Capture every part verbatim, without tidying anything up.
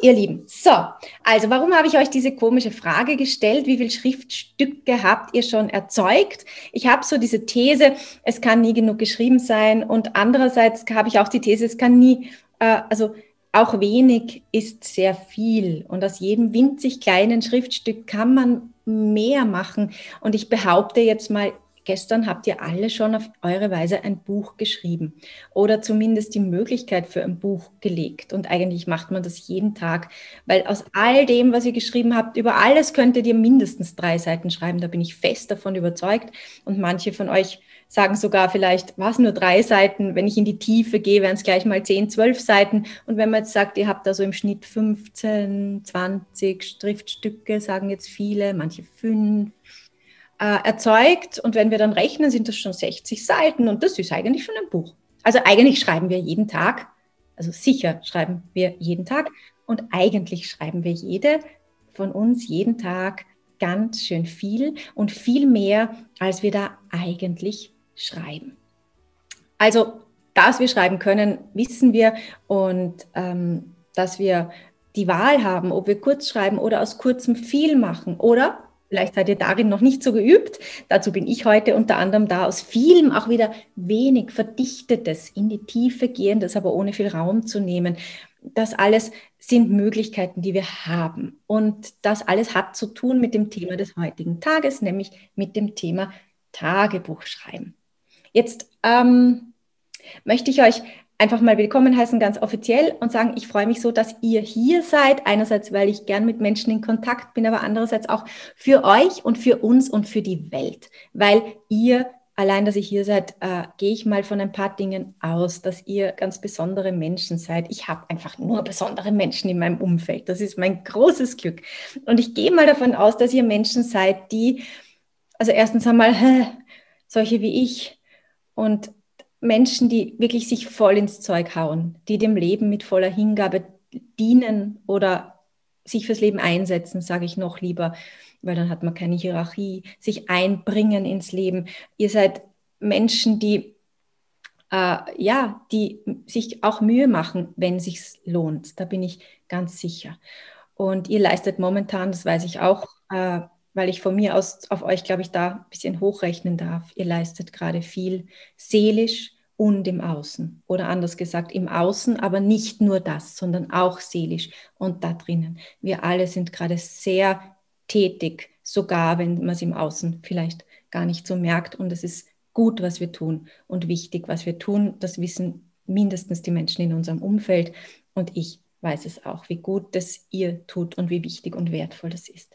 ihr Lieben, so, also warum habe ich euch diese komische Frage gestellt? Wie viele Schriftstücke habt ihr schon erzeugt? Ich habe so diese These, es kann nie genug geschrieben sein, und andererseits habe ich auch die These, es kann nie, äh, also auch wenig ist sehr viel, und aus jedem winzig kleinen Schriftstück kann man mehr machen. Und ich behaupte jetzt mal, gestern habt ihr alle schon auf eure Weise ein Buch geschrieben oder zumindest die Möglichkeit für ein Buch gelegt. Und eigentlich macht man das jeden Tag, weil aus all dem, was ihr geschrieben habt, über alles könntet ihr mindestens drei Seiten schreiben. Da bin ich fest davon überzeugt. Und manche von euch sagen sogar vielleicht, was, nur drei Seiten? Wenn ich in die Tiefe gehe, wären es gleich mal zehn, zwölf Seiten. Und wenn man jetzt sagt, ihr habt da so im Schnitt fünfzehn, zwanzig Schriftstücke, sagen jetzt viele, manche fünf, erzeugt, und wenn wir dann rechnen, sind das schon sechzig Seiten, und das ist eigentlich schon ein Buch. Also eigentlich schreiben wir jeden Tag, also sicher schreiben wir jeden Tag, und eigentlich schreiben wir jede von uns jeden Tag ganz schön viel und viel mehr, als wir da eigentlich schreiben. Also, dass wir schreiben können, wissen wir, und ähm, dass wir die Wahl haben, ob wir kurz schreiben oder aus kurzem viel machen, oder? Vielleicht seid ihr darin noch nicht so geübt. Dazu bin ich heute unter anderem da, aus vielem auch wieder wenig Verdichtetes, in die Tiefe gehendes, aber ohne viel Raum zu nehmen. Das alles sind Möglichkeiten, die wir haben. Und das alles hat zu tun mit dem Thema des heutigen Tages, nämlich mit dem Thema Tagebuchschreiben. Jetzt ähm, möchte ich euch einfach mal willkommen heißen, ganz offiziell, und sagen, ich freue mich so, dass ihr hier seid. Einerseits, weil ich gern mit Menschen in Kontakt bin, aber andererseits auch für euch und für uns und für die Welt. Weil ihr, allein, dass ihr hier seid, äh, gehe ich mal von ein paar Dingen aus, dass ihr ganz besondere Menschen seid. Ich habe einfach nur besondere Menschen in meinem Umfeld. Das ist mein großes Glück. Und ich gehe mal davon aus, dass ihr Menschen seid, die, also erstens einmal, hä, solche wie ich, und Menschen, die wirklich sich voll ins Zeug hauen, die dem Leben mit voller Hingabe dienen oder sich fürs Leben einsetzen, sage ich noch lieber, weil dann hat man keine Hierarchie, sich einbringen ins Leben. Ihr seid Menschen, die, äh, ja, die sich auch Mühe machen, wenn es sich lohnt. Da bin ich ganz sicher. Und ihr leistet momentan, das weiß ich auch, äh, weil ich von mir aus auf euch, glaube ich, da ein bisschen hochrechnen darf. Ihr leistet gerade viel seelisch und im Außen. Oder anders gesagt, im Außen, aber nicht nur das, sondern auch seelisch und da drinnen. Wir alle sind gerade sehr tätig, sogar wenn man es im Außen vielleicht gar nicht so merkt. Und es ist gut, was wir tun, und wichtig, was wir tun. Das wissen mindestens die Menschen in unserem Umfeld. Und ich weiß es auch, wie gut das ihr tut und wie wichtig und wertvoll das ist.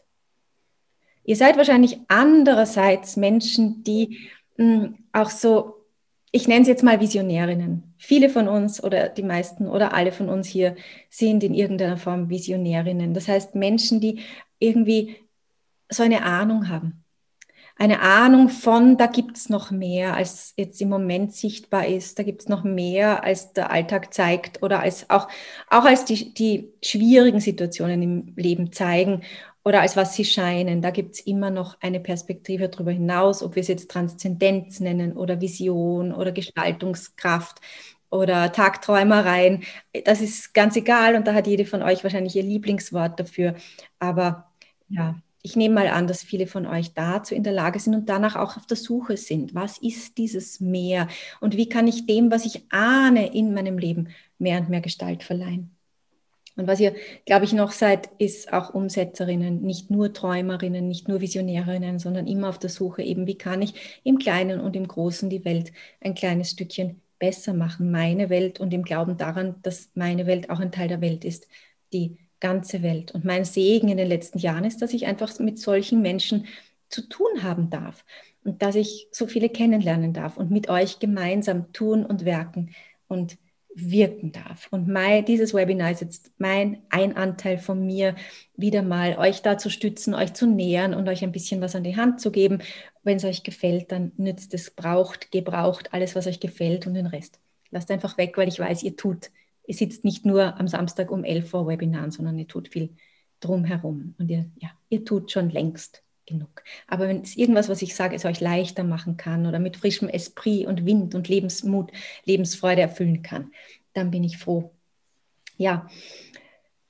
Ihr seid wahrscheinlich andererseits Menschen, die mh, auch so, ich nenne es jetzt mal Visionärinnen. Viele von uns oder die meisten oder alle von uns hier sind in irgendeiner Form Visionärinnen. Das heißt Menschen, die irgendwie so eine Ahnung haben. Eine Ahnung von, da gibt es noch mehr, als jetzt im Moment sichtbar ist. Da gibt es noch mehr, als der Alltag zeigt, oder als auch, auch als die, die schwierigen Situationen im Leben zeigen oder als was sie scheinen. Da gibt es immer noch eine Perspektive darüber hinaus, ob wir es jetzt Transzendenz nennen oder Vision oder Gestaltungskraft oder Tagträumereien. Das ist ganz egal, und da hat jede von euch wahrscheinlich ihr Lieblingswort dafür. Aber ja, ich nehme mal an, dass viele von euch dazu in der Lage sind und danach auch auf der Suche sind. Was ist dieses Mehr? Und wie kann ich dem, was ich ahne in meinem Leben, mehr und mehr Gestalt verleihen? Und was ihr, glaube ich, noch seid, ist auch Umsetzerinnen, nicht nur Träumerinnen, nicht nur Visionärinnen, sondern immer auf der Suche eben, wie kann ich im Kleinen und im Großen die Welt ein kleines Stückchen besser machen, meine Welt, und im Glauben daran, dass meine Welt auch ein Teil der Welt ist, die ganze Welt. Und mein Segen in den letzten Jahren ist, dass ich einfach mit solchen Menschen zu tun haben darf und dass ich so viele kennenlernen darf und mit euch gemeinsam tun und werken und wirken darf. Und mein, dieses Webinar ist jetzt mein ein Anteil von mir, wieder mal euch da zu stützen, euch zu nähern und euch ein bisschen was an die Hand zu geben. Wenn es euch gefällt, dann nützt es, braucht, gebraucht alles, was euch gefällt, und den Rest lasst einfach weg, weil ich weiß, ihr tut. Ihr sitzt nicht nur am Samstag um elf vor Webinaren, sondern ihr tut viel drumherum. Und ihr, ja, ihr tut schon längst genug. Aber wenn es irgendwas, was ich sage, es euch leichter machen kann oder mit frischem Esprit und Wind und Lebensmut, Lebensfreude erfüllen kann, dann bin ich froh. Ja,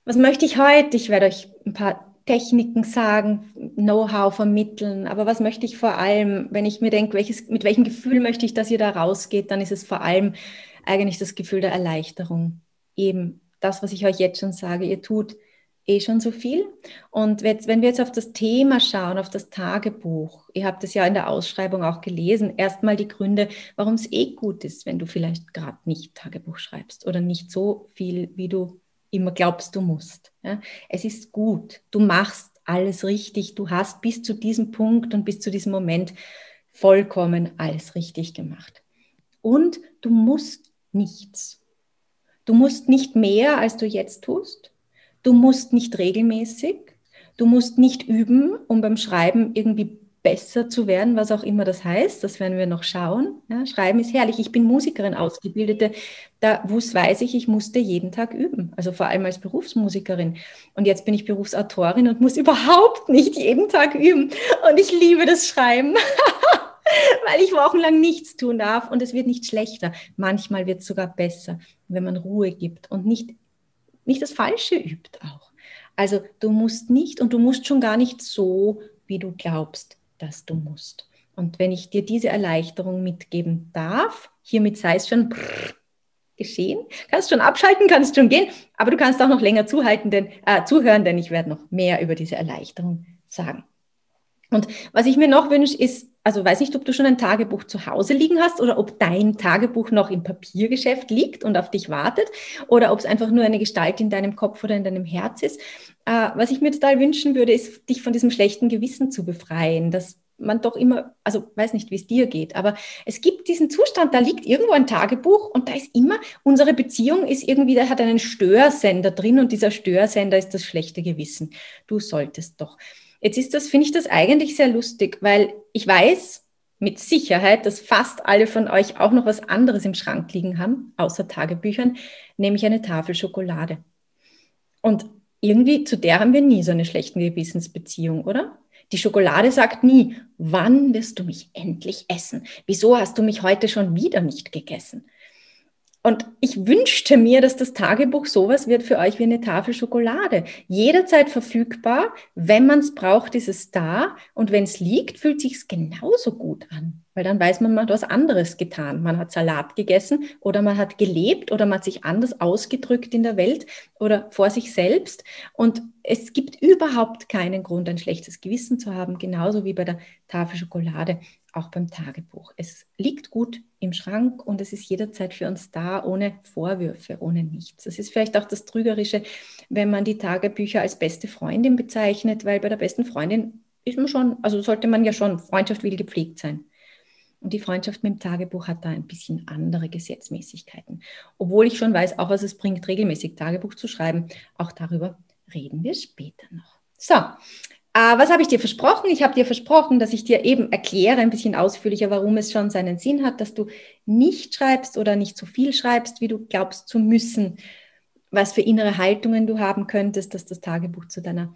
Was möchte ich heute? Ich werde euch ein paar Techniken sagen, Know-how vermitteln, aber was möchte ich vor allem, wenn ich mir denke, welches, mit welchem Gefühl möchte ich, dass ihr da rausgeht, dann ist es vor allem eigentlich das Gefühl der Erleichterung. Eben das, was ich euch jetzt schon sage, ihr tut eh schon so viel. Und jetzt, wenn wir jetzt auf das Thema schauen, auf das Tagebuch, ihr habt es ja in der Ausschreibung auch gelesen, erstmal die Gründe, warum es eh gut ist, wenn du vielleicht gerade nicht Tagebuch schreibst oder nicht so viel, wie du immer glaubst, du musst. Ja? Es ist gut, du machst alles richtig, du hast bis zu diesem Punkt und bis zu diesem Moment vollkommen alles richtig gemacht. Und du musst nichts. Du musst nicht mehr, als du jetzt tust. Du musst nicht regelmäßig. Du musst nicht üben, um beim Schreiben irgendwie besser zu werden, was auch immer das heißt. Das werden wir noch schauen. Ja, Schreiben ist herrlich. Ich bin Musikerin, Ausgebildete. Da wus, weiß ich, ich musste jeden Tag üben. Also vor allem als Berufsmusikerin. Und jetzt bin ich Berufsautorin und muss überhaupt nicht jeden Tag üben. Und ich liebe das Schreiben. Weil ich wochenlang nichts tun darf und es wird nicht schlechter. Manchmal wird es sogar besser, wenn man Ruhe gibt und nicht, nicht das Falsche übt auch. Also du musst nicht und du musst schon gar nicht so, wie du glaubst, dass du musst. Und wenn ich dir diese Erleichterung mitgeben darf, hiermit sei es schon geschehen, kannst schon abschalten, kannst schon gehen, aber du kannst auch noch länger zuhalten, denn, äh, zuhören, denn ich werde noch mehr über diese Erleichterung sagen. Und was ich mir noch wünsche, ist, also weiß nicht, ob du schon ein Tagebuch zu Hause liegen hast oder ob dein Tagebuch noch im Papiergeschäft liegt und auf dich wartet oder ob es einfach nur eine Gestalt in deinem Kopf oder in deinem Herz ist. Äh, was ich mir total wünschen würde, ist, dich von diesem schlechten Gewissen zu befreien, dass man doch immer, also weiß nicht, wie es dir geht, aber es gibt diesen Zustand, da liegt irgendwo ein Tagebuch und da ist immer, unsere Beziehung ist irgendwie, da hat einen Störsender drin und dieser Störsender ist das schlechte Gewissen. Du solltest doch. Jetzt ist das, finde ich das eigentlich sehr lustig, weil ich weiß mit Sicherheit, dass fast alle von euch auch noch was anderes im Schrank liegen haben, außer Tagebüchern, nämlich eine Tafel Schokolade. Und irgendwie zu der haben wir nie so eine schlechte Gewissensbeziehung, oder? Die Schokolade sagt nie, wann wirst du mich endlich essen? Wieso hast du mich heute schon wieder nicht gegessen? Und ich wünschte mir, dass das Tagebuch sowas wird für euch wie eine Tafel Schokolade. Jederzeit verfügbar. Wenn man es braucht, ist es da. Und wenn es liegt, fühlt sich es genauso gut an. Weil dann weiß man, man hat was anderes getan. Man hat Salat gegessen oder man hat gelebt oder man hat sich anders ausgedrückt in der Welt oder vor sich selbst. Und es gibt überhaupt keinen Grund, ein schlechtes Gewissen zu haben, genauso wie bei der Tafel Schokolade, auch beim Tagebuch. Es liegt gut im Schrank und es ist jederzeit für uns da, ohne Vorwürfe, ohne nichts. Das ist vielleicht auch das Trügerische, wenn man die Tagebücher als beste Freundin bezeichnet, weil bei der besten Freundin ist man schon, also sollte man ja schon, Freundschaft will gepflegt sein. Und die Freundschaft mit dem Tagebuch hat da ein bisschen andere Gesetzmäßigkeiten. Obwohl ich schon weiß, auch was es bringt, regelmäßig Tagebuch zu schreiben. Auch darüber reden wir später noch. So, äh, was habe ich dir versprochen? Ich habe dir versprochen, dass ich dir eben erkläre, ein bisschen ausführlicher, warum es schon seinen Sinn hat, dass du nicht schreibst oder nicht so viel schreibst, wie du glaubst zu müssen, was für innere Haltungen du haben könntest, dass das Tagebuch zu deiner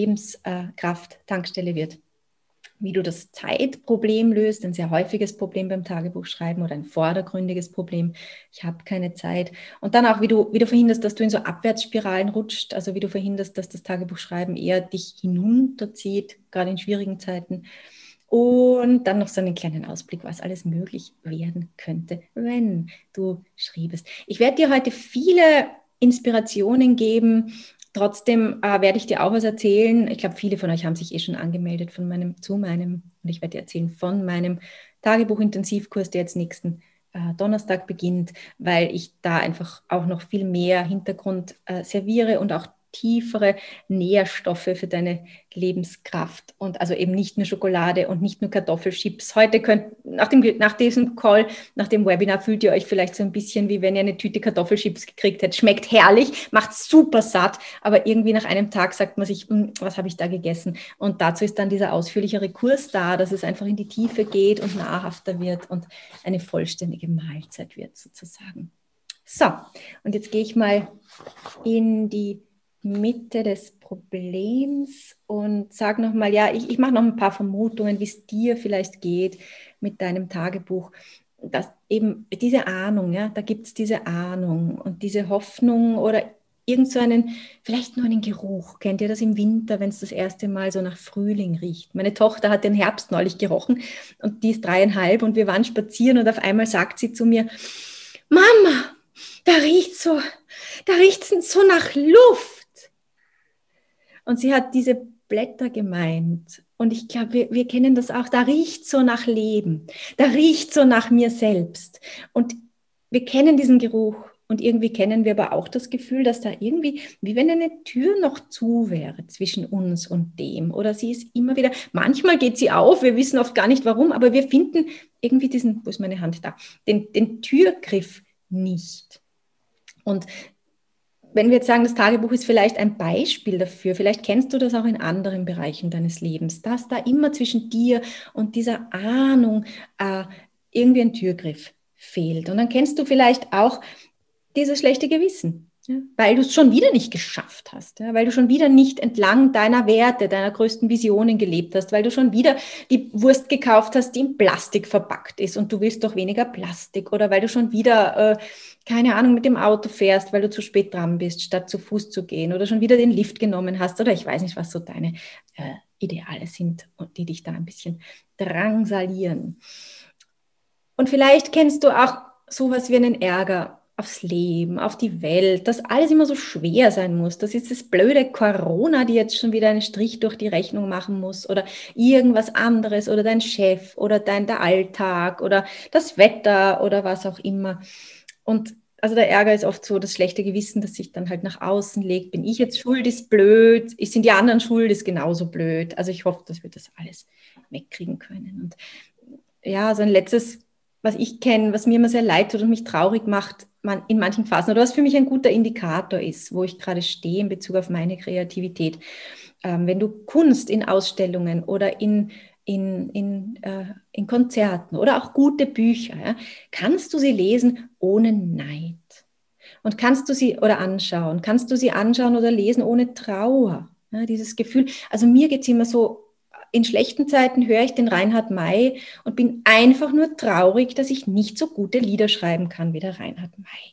Lebenskraft-Tankstelle wird, wie du das Zeitproblem löst, ein sehr häufiges Problem beim Tagebuchschreiben oder ein vordergründiges Problem. Ich habe keine Zeit. Und dann auch, wie du, wie du verhinderst, dass du in so Abwärtsspiralen rutscht, also wie du verhinderst, dass das Tagebuchschreiben eher dich hinunterzieht, gerade in schwierigen Zeiten. Und dann noch so einen kleinen Ausblick, was alles möglich werden könnte, wenn du schriebest. Ich werde dir heute viele Inspirationen geben. Trotzdem äh, werde ich dir auch was erzählen. Ich glaube, viele von euch haben sich eh schon angemeldet von meinem, zu meinem, und ich werde dir erzählen von meinem Tagebuch-Intensivkurs, der jetzt nächsten äh, Donnerstag beginnt, weil ich da einfach auch noch viel mehr Hintergrund äh, serviere und auch tiefere Nährstoffe für deine Lebenskraft und also eben nicht nur Schokolade und nicht nur Kartoffelchips. Heute könnt, nach, dem, nach diesem Call, nach dem Webinar fühlt ihr euch vielleicht so ein bisschen, wie wenn ihr eine Tüte Kartoffelchips gekriegt hättet. Schmeckt herrlich, macht super satt, aber irgendwie nach einem Tag sagt man sich, was habe ich da gegessen? Und dazu ist dann dieser ausführlichere Kurs da, dass es einfach in die Tiefe geht und nahrhafter wird und eine vollständige Mahlzeit wird sozusagen. So, und jetzt gehe ich mal in die Mitte des Problems und sage nochmal, ja, ich, ich mache noch ein paar Vermutungen, wie es dir vielleicht geht mit deinem Tagebuch. Dass eben diese Ahnung, ja, da gibt es diese Ahnung und diese Hoffnung oder irgend so einen, vielleicht nur einen Geruch. Kennt ihr das im Winter, wenn es das erste Mal so nach Frühling riecht? Meine Tochter hat den Herbst neulich gerochen und die ist dreieinhalb und wir waren spazieren und auf einmal sagt sie zu mir, Mama, da riecht so, da riecht's so nach Luft. Und sie hat diese Blätter gemeint. Und ich glaube, wir, wir kennen das auch. Da riecht so nach Leben. Da riecht so nach mir selbst. Und wir kennen diesen Geruch. Und irgendwie kennen wir aber auch das Gefühl, dass da irgendwie, wie wenn eine Tür noch zu wäre zwischen uns und dem. Oder sie ist immer wieder, manchmal geht sie auf, wir wissen oft gar nicht warum, aber wir finden irgendwie diesen, wo ist meine Hand da, den, den Türgriff nicht. Und wenn wir jetzt sagen, das Tagebuch ist vielleicht ein Beispiel dafür, vielleicht kennst du das auch in anderen Bereichen deines Lebens, dass da immer zwischen dir und dieser Ahnung äh, irgendwie ein Türgriff fehlt. Und dann kennst du vielleicht auch dieses schlechte Gewissen, ja, weil du es schon wieder nicht geschafft hast, ja, weil du schon wieder nicht entlang deiner Werte, deiner größten Visionen gelebt hast, weil du schon wieder die Wurst gekauft hast, die in Plastik verpackt ist und du willst doch weniger Plastik, oder weil du schon wieder, äh, keine Ahnung, mit dem Auto fährst, weil du zu spät dran bist, statt zu Fuß zu gehen, oder schon wieder den Lift genommen hast, oder ich weiß nicht, was so deine äh, Ideale sind und die dich da ein bisschen drangsalieren. Und vielleicht kennst du auch sowas wie einen Ärger aufs Leben, auf die Welt, dass alles immer so schwer sein muss. Das ist das blöde Corona, die jetzt schon wieder einen Strich durch die Rechnung machen muss, oder irgendwas anderes, oder dein Chef oder dein der Alltag oder das Wetter oder was auch immer. Und also der Ärger ist oft so das schlechte Gewissen, das sich dann halt nach außen legt. Bin ich jetzt schuld, ist blöd. Sind die anderen schuld, ist genauso blöd. Also ich hoffe, dass wir das alles wegkriegen können. Und ja, so ein letztes, was ich kenne, was mir immer sehr leid tut und mich traurig macht, man, in manchen Phasen, oder was für mich ein guter Indikator ist, wo ich gerade stehe in Bezug auf meine Kreativität. Ähm, wenn du Kunst in Ausstellungen oder in, in, in, äh, in Konzerten oder auch gute Bücher, ja, kannst du sie lesen ohne Neid. Und kannst du sie oder anschauen, kannst du sie anschauen oder lesen ohne Trauer. Ja, dieses Gefühl, also mir geht es immer so, in schlechten Zeiten höre ich den Reinhard May und bin einfach nur traurig, dass ich nicht so gute Lieder schreiben kann wie der Reinhard May.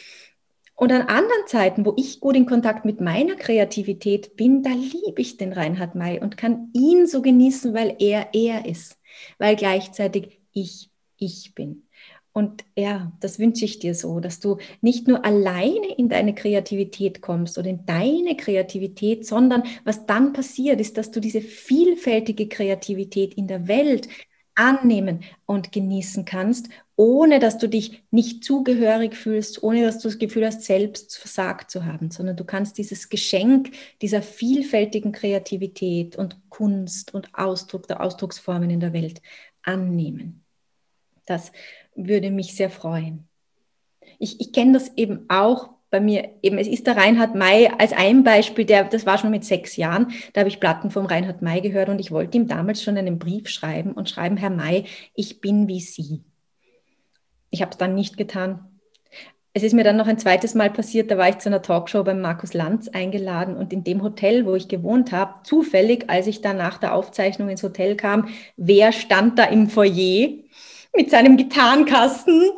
Und an anderen Zeiten, wo ich gut in Kontakt mit meiner Kreativität bin, da liebe ich den Reinhard May und kann ihn so genießen, weil er er ist, weil gleichzeitig ich ich bin. Und ja, das wünsche ich dir so, dass du nicht nur alleine in deine Kreativität kommst oder in deine Kreativität, sondern was dann passiert, ist, dass du diese vielfältige Kreativität in der Welt annehmen und genießen kannst, ohne dass du dich nicht zugehörig fühlst, ohne dass du das Gefühl hast, selbst versagt zu haben, sondern du kannst dieses Geschenk dieser vielfältigen Kreativität und Kunst und Ausdruck der Ausdrucksformen in der Welt annehmen. Das würde mich sehr freuen. Ich, ich kenne das eben auch bei mir. Eben, es ist der Reinhard May als ein Beispiel, der, das war schon mit sechs Jahren, da habe ich Platten vom Reinhard May gehört und ich wollte ihm damals schon einen Brief schreiben und schreiben, Herr May, ich bin wie Sie. Ich habe es dann nicht getan. Es ist mir dann noch ein zweites Mal passiert, da war ich zu einer Talkshow beim Markus Lanz eingeladen und in dem Hotel, wo ich gewohnt habe, zufällig, als ich dann nach der Aufzeichnung ins Hotel kam, wer stand da im Foyer mit seinem Gitarrenkasten?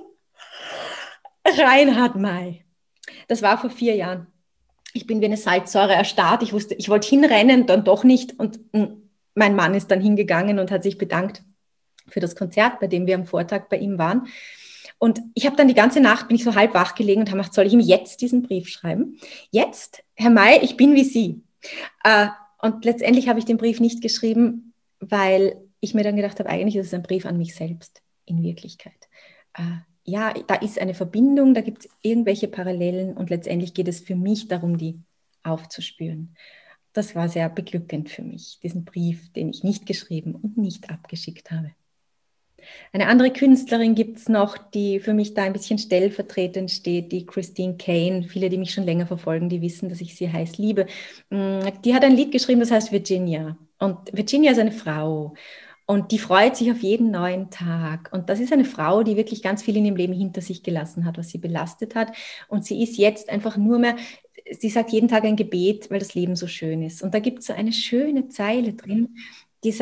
Reinhard May. Das war vor vier Jahren. Ich bin wie eine Salzsäure erstarrt. Ich wusste, ich wollte hinrennen, dann doch nicht. Und mein Mann ist dann hingegangen und hat sich bedankt für das Konzert, bei dem wir am Vortag bei ihm waren. Und ich habe dann die ganze Nacht, bin ich so halb wach gelegen und habe gedacht, soll ich ihm jetzt diesen Brief schreiben? Jetzt, Herr May, ich bin wie Sie. Äh, und letztendlich habe ich den Brief nicht geschrieben, weil ich mir dann gedacht habe, eigentlich ist es ein Brief an mich selbst in Wirklichkeit. Äh, ja, da ist eine Verbindung, da gibt es irgendwelche Parallelen und letztendlich geht es für mich darum, die aufzuspüren. Das war sehr beglückend für mich, diesen Brief, den ich nicht geschrieben und nicht abgeschickt habe. Eine andere Künstlerin gibt es noch, die für mich da ein bisschen stellvertretend steht, die Christine Kane. Viele, die mich schon länger verfolgen, die wissen, dass ich sie heiß liebe. Die hat ein Lied geschrieben, das heißt Virginia. Und Virginia ist eine Frau und die freut sich auf jeden neuen Tag. Und das ist eine Frau, die wirklich ganz viel in ihrem Leben hinter sich gelassen hat, was sie belastet hat. Und sie ist jetzt einfach nur mehr, sie sagt jeden Tag ein Gebet, weil das Leben so schön ist. Und da gibt es so eine schöne Zeile drin, die sagt,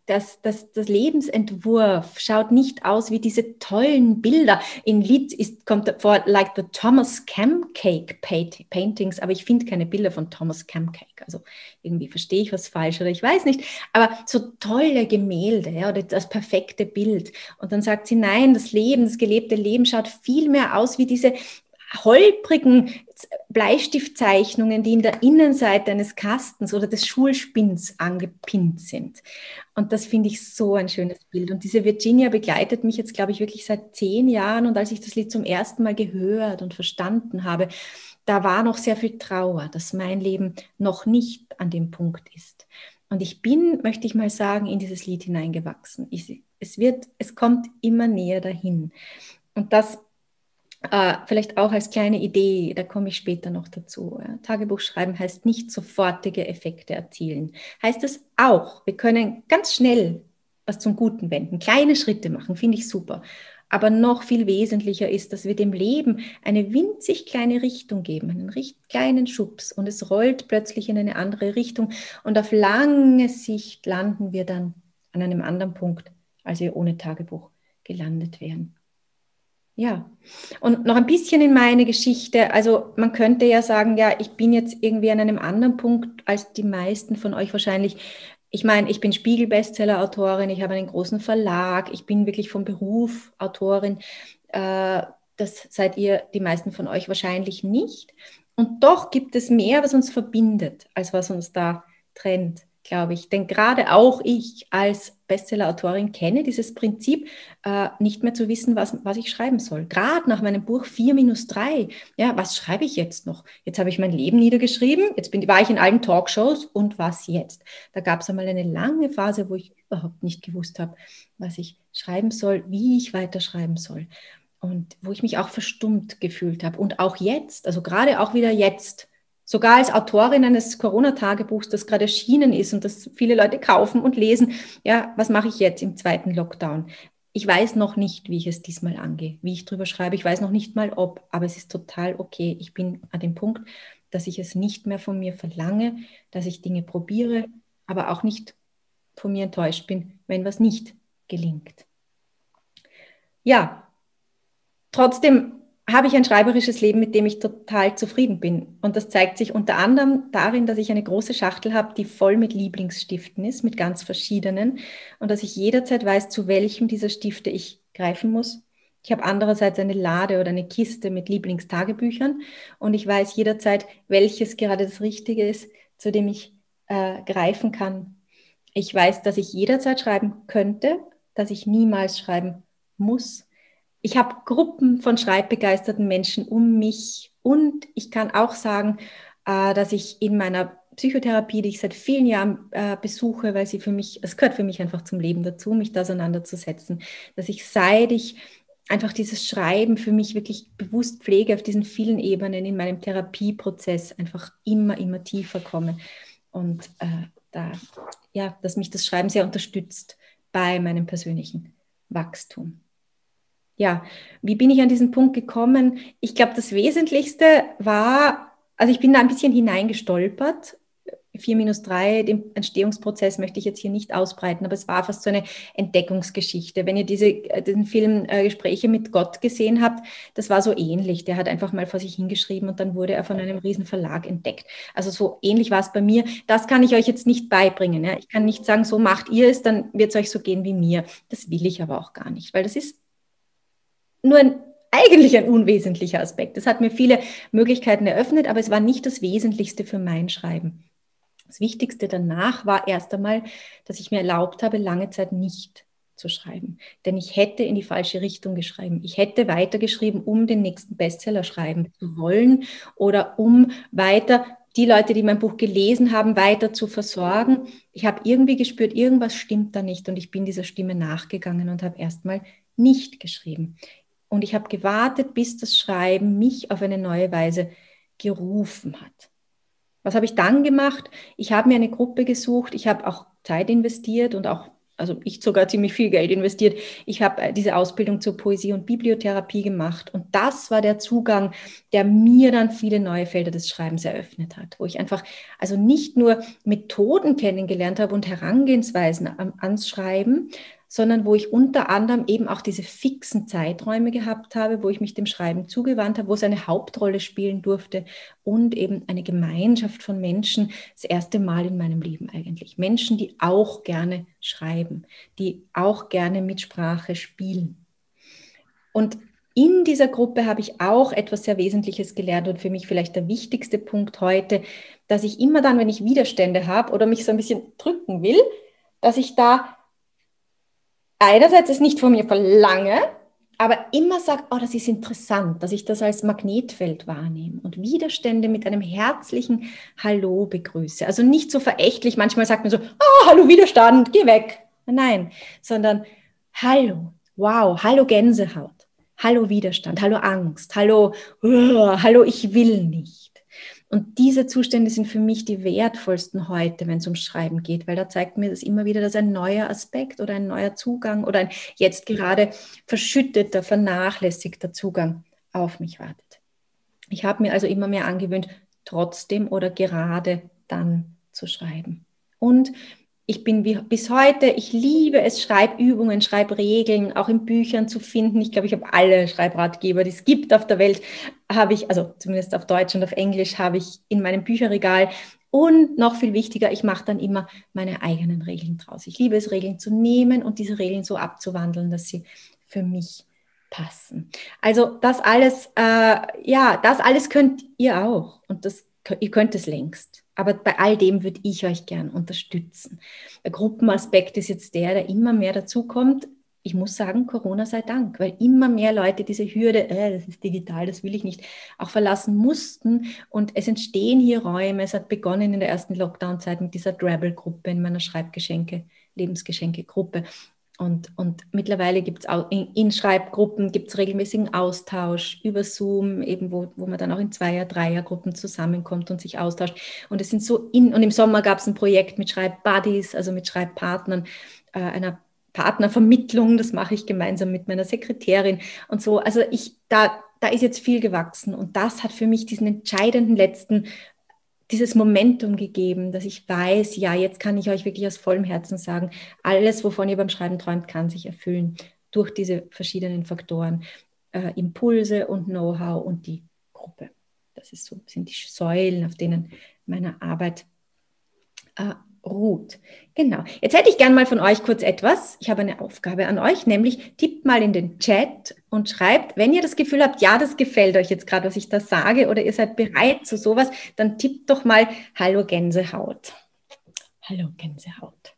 das, das, das Lebensentwurf schaut nicht aus wie diese tollen Bilder. In Lied ist, kommt vor, like the Thomas Kamcake Paintings, aber ich finde keine Bilder von Thomas Kamcake. Also irgendwie verstehe ich was falsch oder ich weiß nicht. Aber so tolle Gemälde, ja, oder das perfekte Bild. Und dann sagt sie, nein, das Leben, das gelebte Leben schaut viel mehr aus wie diese holprigen Bleistiftzeichnungen, die in der Innenseite eines Kastens oder des Schulspinns angepinnt sind. Und das finde ich so ein schönes Bild. Und diese Virginia begleitet mich jetzt, glaube ich, wirklich seit zehn Jahren. Und als ich das Lied zum ersten Mal gehört und verstanden habe, da war noch sehr viel Trauer, dass mein Leben noch nicht an dem Punkt ist. Und ich bin, möchte ich mal sagen, in dieses Lied hineingewachsen. Ich, es wird, es kommt immer näher dahin. Und das Äh, vielleicht auch als kleine Idee, da komme ich später noch dazu. Ja. Tagebuch schreiben heißt nicht sofortige Effekte erzielen. Heißt es auch, wir können ganz schnell was zum Guten wenden, kleine Schritte machen, finde ich super. Aber noch viel wesentlicher ist, dass wir dem Leben eine winzig kleine Richtung geben, einen recht kleinen Schubs und es rollt plötzlich in eine andere Richtung und auf lange Sicht landen wir dann an einem anderen Punkt, als wir ohne Tagebuch gelandet wären. Ja, und noch ein bisschen in meine Geschichte. Also man könnte ja sagen, ja, ich bin jetzt irgendwie an einem anderen Punkt als die meisten von euch wahrscheinlich. Ich meine, ich bin Spiegel-Bestseller-Autorin, ich habe einen großen Verlag, ich bin wirklich vom Beruf Autorin. Äh, das seid ihr, die meisten von euch wahrscheinlich nicht. Und doch gibt es mehr, was uns verbindet, als was uns da trennt, glaube ich. Denn gerade auch ich als Bestseller-Autorin kenne dieses Prinzip, äh, nicht mehr zu wissen, was, was ich schreiben soll. Gerade nach meinem Buch vier minus drei. Ja, was schreibe ich jetzt noch? Jetzt habe ich mein Leben niedergeschrieben, jetzt bin, war ich in allen Talkshows und was jetzt? Da gab es einmal eine lange Phase, wo ich überhaupt nicht gewusst habe, was ich schreiben soll, wie ich weiterschreiben soll. Und wo ich mich auch verstummt gefühlt habe. Und auch jetzt, also gerade auch wieder jetzt, sogar als Autorin eines Corona-Tagebuchs, das gerade erschienen ist und das viele Leute kaufen und lesen, ja, was mache ich jetzt im zweiten Lockdown? Ich weiß noch nicht, wie ich es diesmal angehe, wie ich drüber schreibe. Ich weiß noch nicht mal, ob, aber es ist total okay. Ich bin an dem Punkt, dass ich es nicht mehr von mir verlange, dass ich Dinge probiere, aber auch nicht von mir enttäuscht bin, wenn was nicht gelingt. Ja, trotzdem habe ich ein schreiberisches Leben, mit dem ich total zufrieden bin. Und das zeigt sich unter anderem darin, dass ich eine große Schachtel habe, die voll mit Lieblingsstiften ist, mit ganz verschiedenen. Und dass ich jederzeit weiß, zu welchem dieser Stifte ich greifen muss. Ich habe andererseits eine Lade oder eine Kiste mit Lieblingstagebüchern. Und ich weiß jederzeit, welches gerade das Richtige ist, zu dem ich äh, greifen kann. Ich weiß, dass ich jederzeit schreiben könnte, dass ich niemals schreiben muss. Ich habe Gruppen von schreibbegeisterten Menschen um mich und ich kann auch sagen, äh, dass ich in meiner Psychotherapie, die ich seit vielen Jahren äh, besuche, weil sie für mich, es gehört für mich einfach zum Leben dazu, mich da auseinanderzusetzen, dass ich, seit ich einfach dieses Schreiben für mich wirklich bewusst pflege, auf diesen vielen Ebenen in meinem Therapieprozess einfach immer, immer tiefer komme und äh, da, ja, dass mich das Schreiben sehr unterstützt bei meinem persönlichen Wachstum. Ja, wie bin ich an diesen Punkt gekommen? Ich glaube, das Wesentlichste war, also ich bin da ein bisschen hineingestolpert. vier minus drei, den Entstehungsprozess möchte ich jetzt hier nicht ausbreiten, aber es war fast so eine Entdeckungsgeschichte. Wenn ihr diese, diesen Film äh, Gespräche mit Gott gesehen habt, das war so ähnlich. Der hat einfach mal vor sich hingeschrieben und dann wurde er von einem riesen Verlag entdeckt. Also so ähnlich war es bei mir. Das kann ich euch jetzt nicht beibringen. Ja? Ich kann nicht sagen, so macht ihr es, dann wird es euch so gehen wie mir. Das will ich aber auch gar nicht, weil das ist nur ein, eigentlich ein unwesentlicher Aspekt. Das hat mir viele Möglichkeiten eröffnet, aber es war nicht das Wesentlichste für mein Schreiben. Das Wichtigste danach war erst einmal, dass ich mir erlaubt habe, lange Zeit nicht zu schreiben. Denn ich hätte in die falsche Richtung geschrieben. Ich hätte weitergeschrieben, um den nächsten Bestseller schreiben zu wollen oder um weiter die Leute, die mein Buch gelesen haben, weiter zu versorgen. Ich habe irgendwie gespürt, irgendwas stimmt da nicht und ich bin dieser Stimme nachgegangen und habe erst mal nicht geschrieben. Und ich habe gewartet, bis das Schreiben mich auf eine neue Weise gerufen hat. Was habe ich dann gemacht? Ich habe mir eine Gruppe gesucht, ich habe auch Zeit investiert und auch also ich sogar ziemlich viel Geld investiert. Ich habe diese Ausbildung zur Poesie- und Bibliotherapie gemacht und das war der Zugang, der mir dann viele neue Felder des Schreibens eröffnet hat, wo ich einfach also nicht nur Methoden kennengelernt habe und Herangehensweisen ans Schreiben, sondern wo ich unter anderem eben auch diese fixen Zeiträume gehabt habe, wo ich mich dem Schreiben zugewandt habe, wo es eine Hauptrolle spielen durfte und eben eine Gemeinschaft von Menschen, das erste Mal in meinem Leben eigentlich. Menschen, die auch gerne schreiben, die auch gerne mit Sprache spielen. Und in dieser Gruppe habe ich auch etwas sehr Wesentliches gelernt und für mich vielleicht der wichtigste Punkt heute, dass ich immer dann, wenn ich Widerstände habe oder mich so ein bisschen drücken will, dass ich da einerseits es nicht von mir verlange, aber immer sage, oh, das ist interessant, dass ich das als Magnetfeld wahrnehme und Widerstände mit einem herzlichen Hallo begrüße. Also nicht so verächtlich, manchmal sagt man so, oh, hallo Widerstand, geh weg. Nein, sondern hallo, wow, hallo Gänsehaut, hallo Widerstand, hallo Angst, hallo, uh, hallo ich will nicht. Und diese Zustände sind für mich die wertvollsten heute, wenn es ums Schreiben geht, weil da zeigt mir das immer wieder, dass ein neuer Aspekt oder ein neuer Zugang oder ein jetzt gerade verschütteter, vernachlässigter Zugang auf mich wartet. Ich habe mir also immer mehr angewöhnt, trotzdem oder gerade dann zu schreiben. Und ich bin wie bis heute, ich liebe es, Schreibübungen, Schreibregeln, auch in Büchern zu finden. Ich glaube, ich habe alle Schreibratgeber, die es gibt auf der Welt, habe ich, also zumindest auf Deutsch und auf Englisch, habe ich in meinem Bücherregal. Und noch viel wichtiger, ich mache dann immer meine eigenen Regeln draus. Ich liebe es, Regeln zu nehmen und diese Regeln so abzuwandeln, dass sie für mich passen. Also das alles, äh, ja, das alles könnt ihr auch und das, ihr könnt es längst. Aber bei all dem würde ich euch gern unterstützen. Der Gruppenaspekt ist jetzt der, der immer mehr dazu kommt. Ich muss sagen, Corona sei Dank, weil immer mehr Leute diese Hürde, äh, das ist digital, das will ich nicht, auch verlassen mussten. Und es entstehen hier Räume. Es hat begonnen in der ersten Lockdown-Zeit mit dieser Drabble-Gruppe in meiner Schreibgeschenke, Lebensgeschenke-Gruppe. Und, und mittlerweile gibt es auch in, in Schreibgruppen gibt es regelmäßigen Austausch über Zoom, eben wo, wo man dann auch in Zweier-, Dreiergruppen zusammenkommt und sich austauscht. Und es sind so in, und im Sommer gab es ein Projekt mit Schreibbuddies, also mit Schreibpartnern, äh, einer Partnervermittlung, das mache ich gemeinsam mit meiner Sekretärin und so. Also ich, da, da ist jetzt viel gewachsen und das hat für mich diesen entscheidenden letzten dieses Momentum gegeben, dass ich weiß, ja, jetzt kann ich euch wirklich aus vollem Herzen sagen, alles, wovon ihr beim Schreiben träumt, kann sich erfüllen durch diese verschiedenen Faktoren, äh, Impulse und Know-how und die Gruppe. Das ist so, sind die Säulen, auf denen meine Arbeit äh, ruht. Genau. Jetzt hätte ich gern mal von euch kurz etwas. Ich habe eine Aufgabe an euch, nämlich tippt mal in den Chat und schreibt, wenn ihr das Gefühl habt, ja, das gefällt euch jetzt gerade, was ich da sage, oder ihr seid bereit zu sowas, dann tippt doch mal Hallo Gänsehaut. Hallo Gänsehaut.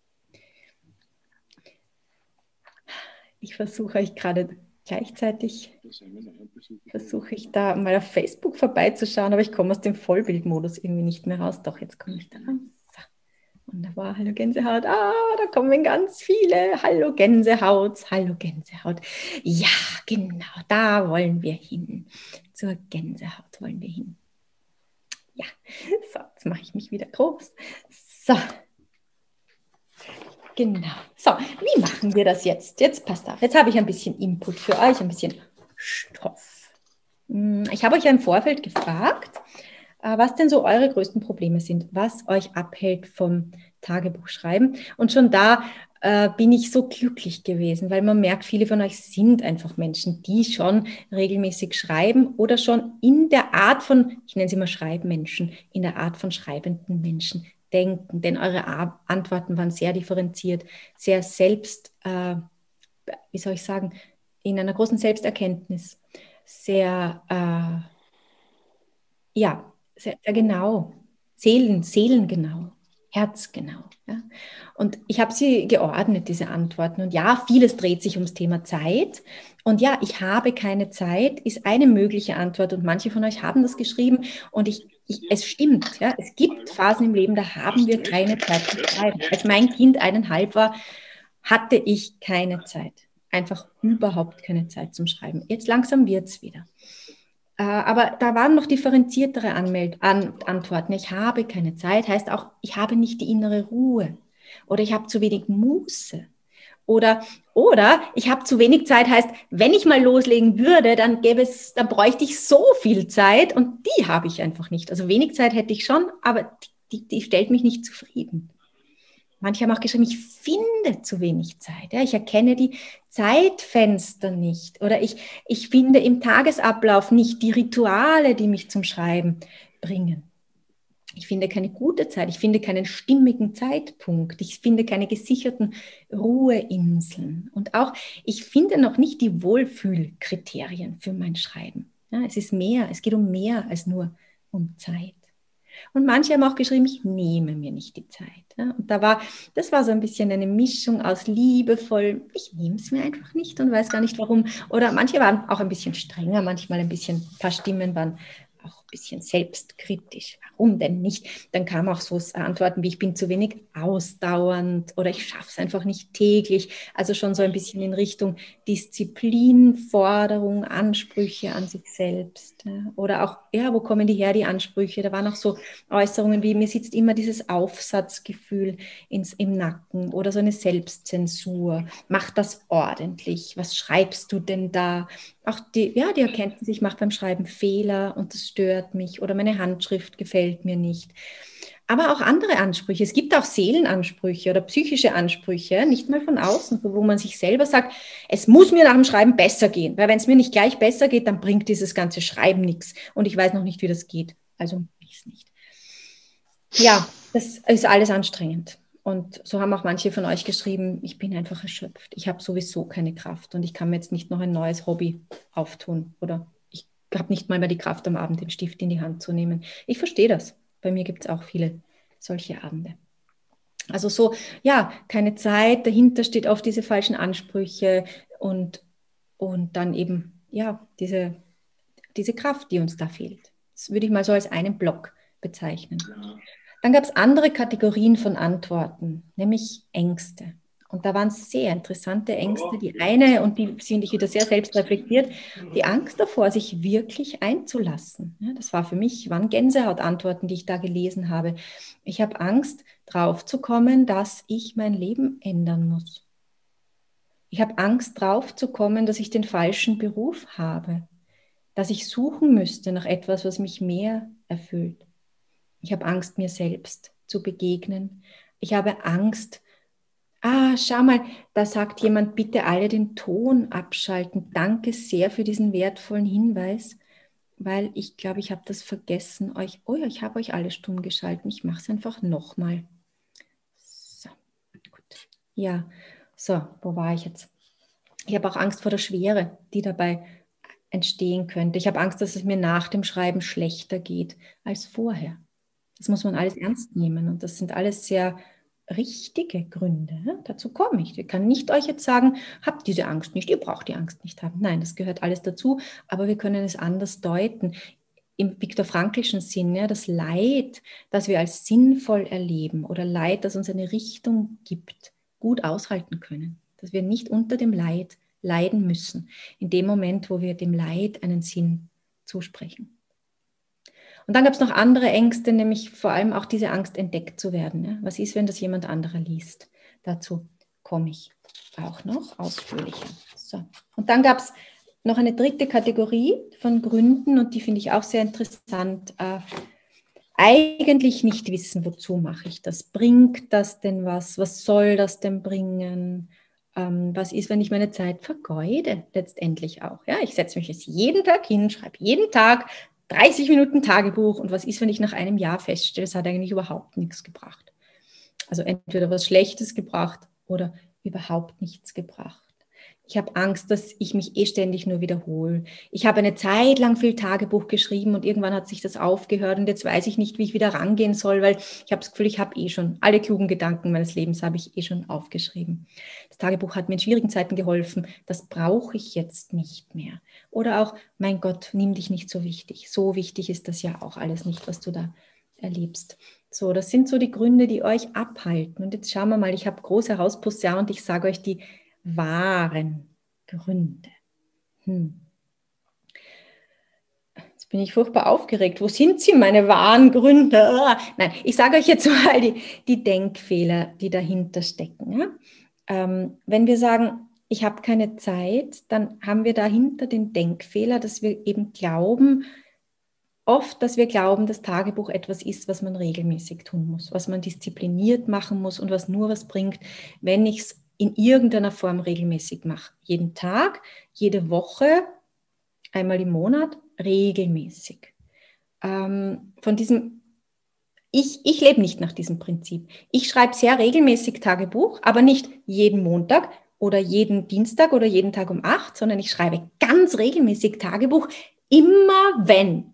Ich versuche euch gerade gleichzeitig, versuche ich da mal auf Facebook vorbeizuschauen, aber ich komme aus dem Vollbildmodus irgendwie nicht mehr raus. Doch, jetzt komme ich da ran. Wunderbar, hallo Gänsehaut. Ah, da kommen ganz viele. Hallo Gänsehaut, hallo Gänsehaut. Ja, genau, da wollen wir hin. Zur Gänsehaut wollen wir hin. Ja, so, jetzt mache ich mich wieder groß. So, genau. So, wie machen wir das jetzt? Jetzt passt auf, jetzt habe ich ein bisschen Input für euch, ein bisschen Stoff. Ich habe euch ja im Vorfeld gefragt, was denn so eure größten Probleme sind, was euch abhält vom Tagebuchschreiben. Und schon da äh, bin ich so glücklich gewesen, weil man merkt, viele von euch sind einfach Menschen, die schon regelmäßig schreiben oder schon in der Art von, ich nenne sie mal Schreibmenschen, in der Art von schreibenden Menschen denken. Denn eure A- Antworten waren sehr differenziert, sehr selbst, äh, wie soll ich sagen, in einer großen Selbsterkenntnis, sehr, äh, ja, sehr, sehr genau, Seelen, seelengenau, herzgenau. Ja. Und ich habe sie geordnet, diese Antworten. Und ja, vieles dreht sich ums Thema Zeit. Und ja, ich habe keine Zeit, ist eine mögliche Antwort. Und manche von euch haben das geschrieben. Und ich, ich, es stimmt, ja, es gibt Phasen im Leben, da haben wir keine Zeit zu schreiben. Als mein Kind eineinhalb war, hatte ich keine Zeit. Einfach überhaupt keine Zeit zum Schreiben. Jetzt langsam wird es wieder. Aber da waren noch differenziertere Anmeld An Antworten. Ich habe keine Zeit, heißt auch, ich habe nicht die innere Ruhe oder ich habe zu wenig Muße. Oder, oder ich habe zu wenig Zeit, heißt, wenn ich mal loslegen würde, dann gäbe es, dann bräuchte ich so viel Zeit und die habe ich einfach nicht. Also wenig Zeit hätte ich schon, aber die, die stellt mich nicht zufrieden. Manche haben auch geschrieben, ich finde zu wenig Zeit. Ja, ich erkenne die Zeitfenster nicht. Oder ich, ich finde im Tagesablauf nicht die Rituale, die mich zum Schreiben bringen. Ich finde keine gute Zeit. Ich finde keinen stimmigen Zeitpunkt. Ich finde keine gesicherten Ruheinseln. Und auch, ich finde noch nicht die Wohlfühlkriterien für mein Schreiben. Ja, es ist mehr. Es geht um mehr als nur um Zeit. Und manche haben auch geschrieben, ich nehme mir nicht die Zeit. Ja, und da war, das war so ein bisschen eine Mischung aus liebevoll, ich nehme es mir einfach nicht und weiß gar nicht warum. Oder manche waren auch ein bisschen strenger, manchmal ein bisschen, ein paar Stimmen waren auch ein bisschen selbstkritisch. Warum denn nicht? Dann kamen auch so Antworten wie, ich bin zu wenig ausdauernd oder ich schaffe es einfach nicht täglich. Also schon so ein bisschen in Richtung Disziplin, Forderung, Ansprüche an sich selbst. Ja. Oder auch, ja, wo kommen die her, die Ansprüche? Da waren auch so Äußerungen wie, mir sitzt immer dieses Aufsatzgefühl ins, im Nacken oder so eine Selbstzensur. Mach das ordentlich. Was schreibst du denn da? Auch die, ja, die Erkenntnis, ich mache beim Schreiben Fehler und das stört mich oder meine Handschrift gefällt mir nicht. Aber auch andere Ansprüche. Es gibt auch Seelenansprüche oder psychische Ansprüche, nicht mal von außen, wo man sich selber sagt, es muss mir nach dem Schreiben besser gehen, weil wenn es mir nicht gleich besser geht, dann bringt dieses ganze Schreiben nichts und ich weiß noch nicht, wie das geht. Also mache ich es nicht. Ja, das ist alles anstrengend. Und so haben auch manche von euch geschrieben, ich bin einfach erschöpft. Ich habe sowieso keine Kraft und ich kann mir jetzt nicht noch ein neues Hobby auftun. Oder ich habe nicht mal mehr die Kraft, am Abend den Stift in die Hand zu nehmen. Ich verstehe das. Bei mir gibt es auch viele solche Abende. Also so, ja, keine Zeit, dahinter steht oft diese falschen Ansprüche und, und dann eben, ja, diese, diese Kraft, die uns da fehlt. Das würde ich mal so als einen Block bezeichnen. Dann gab es andere Kategorien von Antworten, nämlich Ängste. Und da waren sehr interessante Ängste. Die eine, und die finde ich wieder sehr selbstreflektiert, die Angst davor, sich wirklich einzulassen. Ja, das war für mich, waren Gänsehautantworten, die ich da gelesen habe. Ich habe Angst, drauf zu kommen, dass ich mein Leben ändern muss. Ich habe Angst, drauf zu kommen, dass ich den falschen Beruf habe, dass ich suchen müsste nach etwas, was mich mehr erfüllt. Ich habe Angst, mir selbst zu begegnen. Ich habe Angst, ah, schau mal, da sagt jemand, bitte alle den Ton abschalten. Danke sehr für diesen wertvollen Hinweis, weil ich glaube, ich habe das vergessen. Euch, oh ja, ich habe euch alle stumm geschalten. Ich mache es einfach nochmal. So, gut. Ja, so, wo war ich jetzt? Ich habe auch Angst vor der Schwere, die dabei entstehen könnte. Ich habe Angst, dass es mir nach dem Schreiben schlechter geht als vorher. Das muss man alles ernst nehmen und das sind alles sehr richtige Gründe. Ne? Dazu komme ich. Ich kann nicht euch jetzt sagen, habt diese Angst nicht, ihr braucht die Angst nicht haben. Nein, das gehört alles dazu, aber wir können es anders deuten. Im Viktor Franklischen Sinn, ja, das Leid, das wir als sinnvoll erleben oder Leid, das uns eine Richtung gibt, gut aushalten können. Dass wir nicht unter dem Leid leiden müssen, in dem Moment, wo wir dem Leid einen Sinn zusprechen. Und dann gab es noch andere Ängste, nämlich vor allem auch diese Angst, entdeckt zu werden. Ja? Was ist, wenn das jemand anderer liest? Dazu komme ich auch noch ausführlicher. So. Und dann gab es noch eine dritte Kategorie von Gründen und die finde ich auch sehr interessant. Äh, eigentlich nicht wissen, wozu mache ich das? Bringt das denn was? Was soll das denn bringen? Ähm, was ist, wenn ich meine Zeit vergeude? Letztendlich auch. Ja? Ich setze mich jetzt jeden Tag hin, schreibe jeden Tag dreißig Minuten Tagebuch und was ist, wenn ich nach einem Jahr feststelle, es hat eigentlich überhaupt nichts gebracht. Also entweder was Schlechtes gebracht oder überhaupt nichts gebracht. Ich habe Angst, dass ich mich eh ständig nur wiederhole. Ich habe eine Zeit lang viel Tagebuch geschrieben und irgendwann hat sich das aufgehört und jetzt weiß ich nicht, wie ich wieder rangehen soll, weil ich habe das Gefühl, ich habe eh schon alle klugen Gedanken meines Lebens habe ich eh schon aufgeschrieben. Das Tagebuch hat mir in schwierigen Zeiten geholfen. Das brauche ich jetzt nicht mehr. Oder auch, mein Gott, nimm dich nicht so wichtig. So wichtig ist das ja auch alles nicht, was du da erlebst. So, das sind so die Gründe, die euch abhalten. Und jetzt schauen wir mal, ich habe große Hausposter und ich sage euch die wahren Gründe. Hm. Jetzt bin ich furchtbar aufgeregt. Wo sind sie, meine wahren Gründe? Ah, nein, ich sage euch jetzt mal die, die Denkfehler, die dahinter stecken. Ja? Ähm, wenn wir sagen, ich habe keine Zeit, dann haben wir dahinter den Denkfehler, dass wir eben glauben, oft, dass wir glauben, das Tagebuch etwas ist, was man regelmäßig tun muss, was man diszipliniert machen muss und was nur was bringt, wenn ich es in irgendeiner Form regelmäßig mache. Jeden Tag, jede Woche, einmal im Monat, regelmäßig. Ähm, von diesem, ich, ich lebe nicht nach diesem Prinzip. Ich schreibe sehr regelmäßig Tagebuch, aber nicht jeden Montag oder jeden Dienstag oder jeden Tag um acht, sondern ich schreibe ganz regelmäßig Tagebuch, immer wenn.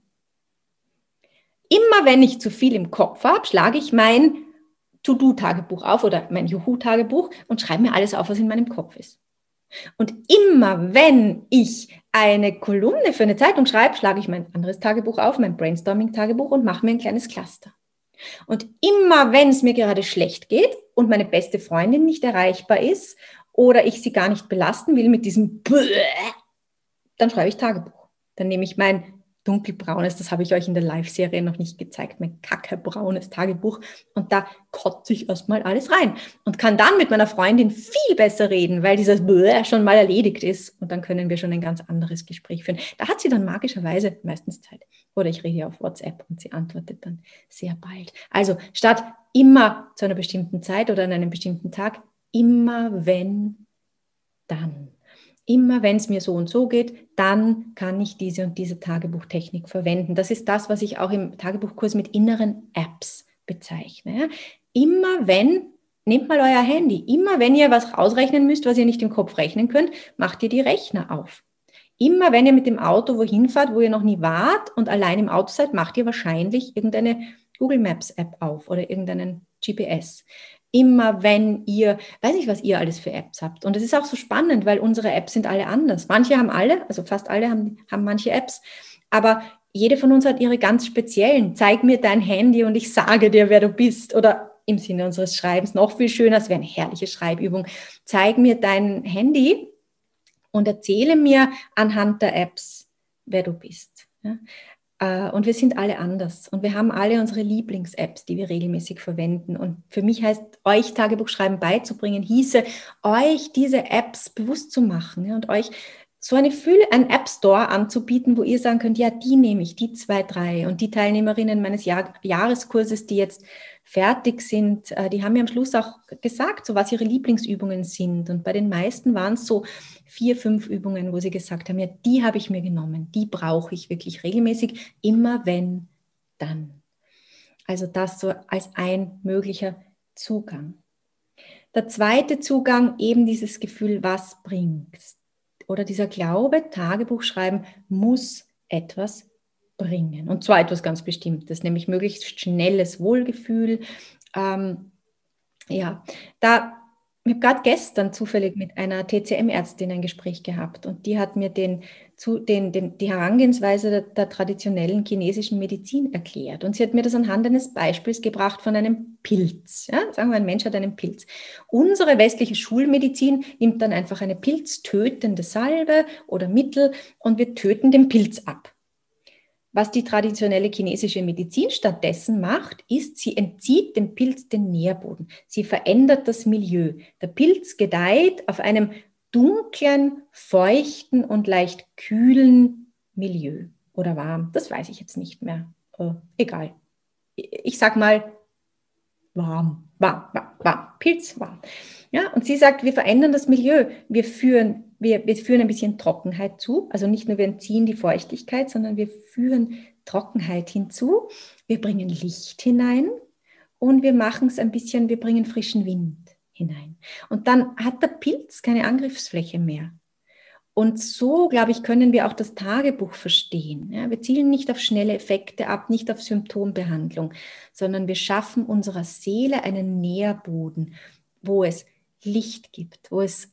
Immer wenn ich zu viel im Kopf habe, schlage ich mein To-Do-Tagebuch auf oder mein Juhu-Tagebuch und schreibe mir alles auf, was in meinem Kopf ist. Und immer wenn ich eine Kolumne für eine Zeitung schreibe, schlage ich mein anderes Tagebuch auf, mein Brainstorming-Tagebuch und mache mir ein kleines Cluster. Und immer wenn es mir gerade schlecht geht und meine beste Freundin nicht erreichbar ist oder ich sie gar nicht belasten will mit diesem Bäh, dann schreibe ich Tagebuch. Dann nehme ich mein dunkelbraunes, das habe ich euch in der Live-Serie noch nicht gezeigt, mein kackebraunes Tagebuch und da kotze ich erstmal alles rein und kann dann mit meiner Freundin viel besser reden, weil dieses Bäh schon mal erledigt ist und dann können wir schon ein ganz anderes Gespräch führen. Da hat sie dann magischerweise meistens Zeit. Oder ich rede auf WhatsApp und sie antwortet dann sehr bald. Also statt immer zu einer bestimmten Zeit oder an einem bestimmten Tag, immer wenn, dann. Immer wenn es mir so und so geht, dann kann ich diese und diese Tagebuchtechnik verwenden. Das ist das, was ich auch im Tagebuchkurs mit inneren Apps bezeichne. Immer wenn, nehmt mal euer Handy, immer wenn ihr was ausrechnen müsst, was ihr nicht im Kopf rechnen könnt, macht ihr die Rechner auf. Immer wenn ihr mit dem Auto wohin fahrt, wo ihr noch nie wart und allein im Auto seid, macht ihr wahrscheinlich irgendeine Google Maps App auf oder irgendeinen G P S. Immer wenn ihr, weiß nicht, was ihr alles für Apps habt. Und es ist auch so spannend, weil unsere Apps sind alle anders. Manche haben alle, also fast alle haben, haben manche Apps, aber jede von uns hat ihre ganz speziellen. Zeig mir dein Handy und ich sage dir, wer du bist. Oder im Sinne unseres Schreibens noch viel schöner, es wäre eine herrliche Schreibübung. Zeig mir dein Handy und erzähle mir anhand der Apps, wer du bist. Ja? Und wir sind alle anders und wir haben alle unsere Lieblings-Apps, die wir regelmäßig verwenden. Und für mich heißt, euch Tagebuchschreiben beizubringen, hieße, euch diese Apps bewusst zu machen, ja, und euch so eine Fülle, einen App Store anzubieten, wo ihr sagen könnt, ja, die nehme ich, die zwei, drei. Und die Teilnehmerinnen meines Jahr Jahreskurses, die jetzt fertig sind, die haben mir am Schluss auch gesagt, so was ihre Lieblingsübungen sind. Und bei den meisten waren es so vier, fünf Übungen, wo sie gesagt haben, ja, die habe ich mir genommen, die brauche ich wirklich regelmäßig, immer wenn, dann. Also das so als ein möglicher Zugang. Der zweite Zugang, eben dieses Gefühl, was bringt's? Oder dieser Glaube, Tagebuch schreiben muss etwas bringen. Und zwar etwas ganz Bestimmtes, nämlich möglichst schnelles Wohlgefühl. Ähm, ja, da, ich habe gerade gestern zufällig mit einer T C M-Ärztin ein Gespräch gehabt und die hat mir den, zu, den, den, die Herangehensweise der, der traditionellen chinesischen Medizin erklärt. Und sie hat mir das anhand eines Beispiels gebracht von einem Pilz. Ja? Sagen wir, ein Mensch hat einen Pilz. Unsere westliche Schulmedizin nimmt dann einfach eine pilztötende Salbe oder Mittel und wir töten den Pilz ab. Was die traditionelle chinesische Medizin stattdessen macht, ist, sie entzieht dem Pilz den Nährboden. Sie verändert das Milieu. Der Pilz gedeiht auf einem dunklen, feuchten und leicht kühlen Milieu. Oder warm, das weiß ich jetzt nicht mehr. Äh, egal. Ich sag mal warm, warm, warm, warm, Pilz warm. Ja, und sie sagt, wir verändern das Milieu. Wir führen Wir, wir führen ein bisschen Trockenheit zu, also nicht nur wir entziehen die Feuchtigkeit, sondern wir führen Trockenheit hinzu. Wir bringen Licht hinein und wir machen es ein bisschen, wir bringen frischen Wind hinein. Und dann hat der Pilz keine Angriffsfläche mehr. Und so, glaube ich, können wir auch das Tagebuch verstehen. Ja, wir zielen nicht auf schnelle Effekte ab, nicht auf Symptombehandlung, sondern wir schaffen unserer Seele einen Nährboden, wo es Licht gibt, wo es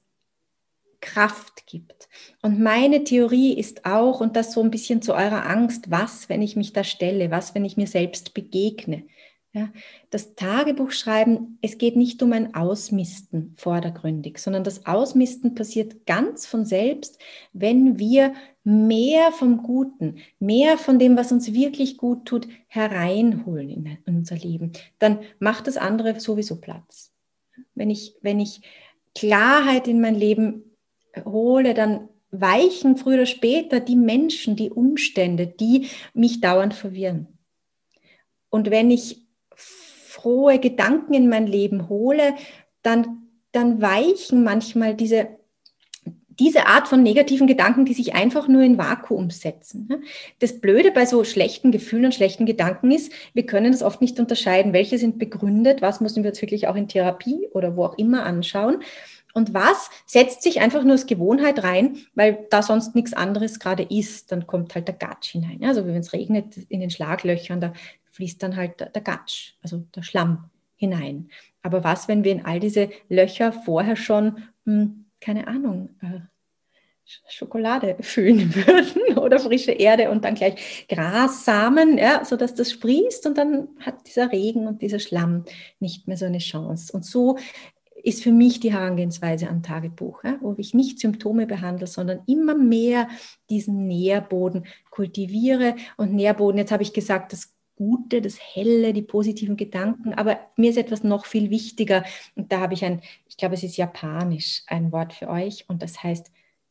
Kraft gibt. Und meine Theorie ist auch, und das so ein bisschen zu eurer Angst, was, wenn ich mich da stelle, was, wenn ich mir selbst begegne. Ja, das Tagebuchschreiben, es geht nicht um ein Ausmisten vordergründig, sondern das Ausmisten passiert ganz von selbst, wenn wir mehr vom Guten, mehr von dem, was uns wirklich gut tut, hereinholen in unser Leben. Dann macht das andere sowieso Platz. Wenn ich, wenn ich Klarheit in mein Leben hole, dann weichen früher oder später die Menschen, die Umstände, die mich dauernd verwirren. Und wenn ich frohe Gedanken in mein Leben hole, dann, dann weichen manchmal diese, diese Art von negativen Gedanken, die sich einfach nur in Vakuum setzen. Das Blöde bei so schlechten Gefühlen und schlechten Gedanken ist, wir können das oft nicht unterscheiden. Welche sind begründet, was müssen wir jetzt wirklich auch in Therapie oder wo auch immer anschauen. Und was setzt sich einfach nur als Gewohnheit rein, weil da sonst nichts anderes gerade ist, dann kommt halt der Gatsch hinein. Also wenn es regnet in den Schlaglöchern, da fließt dann halt der Gatsch, also der Schlamm hinein. Aber was, wenn wir in all diese Löcher vorher schon, hm, keine Ahnung, äh, Schokolade füllen würden oder frische Erde und dann gleich Grassamen, ja, sodass das sprießt und dann hat dieser Regen und dieser Schlamm nicht mehr so eine Chance. Und so ist für mich die Herangehensweise an Tagebuch, ja, wo ich nicht Symptome behandle, sondern immer mehr diesen Nährboden kultiviere. Und Nährboden, jetzt habe ich gesagt, das Gute, das Helle, die positiven Gedanken, aber mir ist etwas noch viel wichtiger. Und da habe ich ein, ich glaube, es ist japanisch, ein Wort für euch und das heißt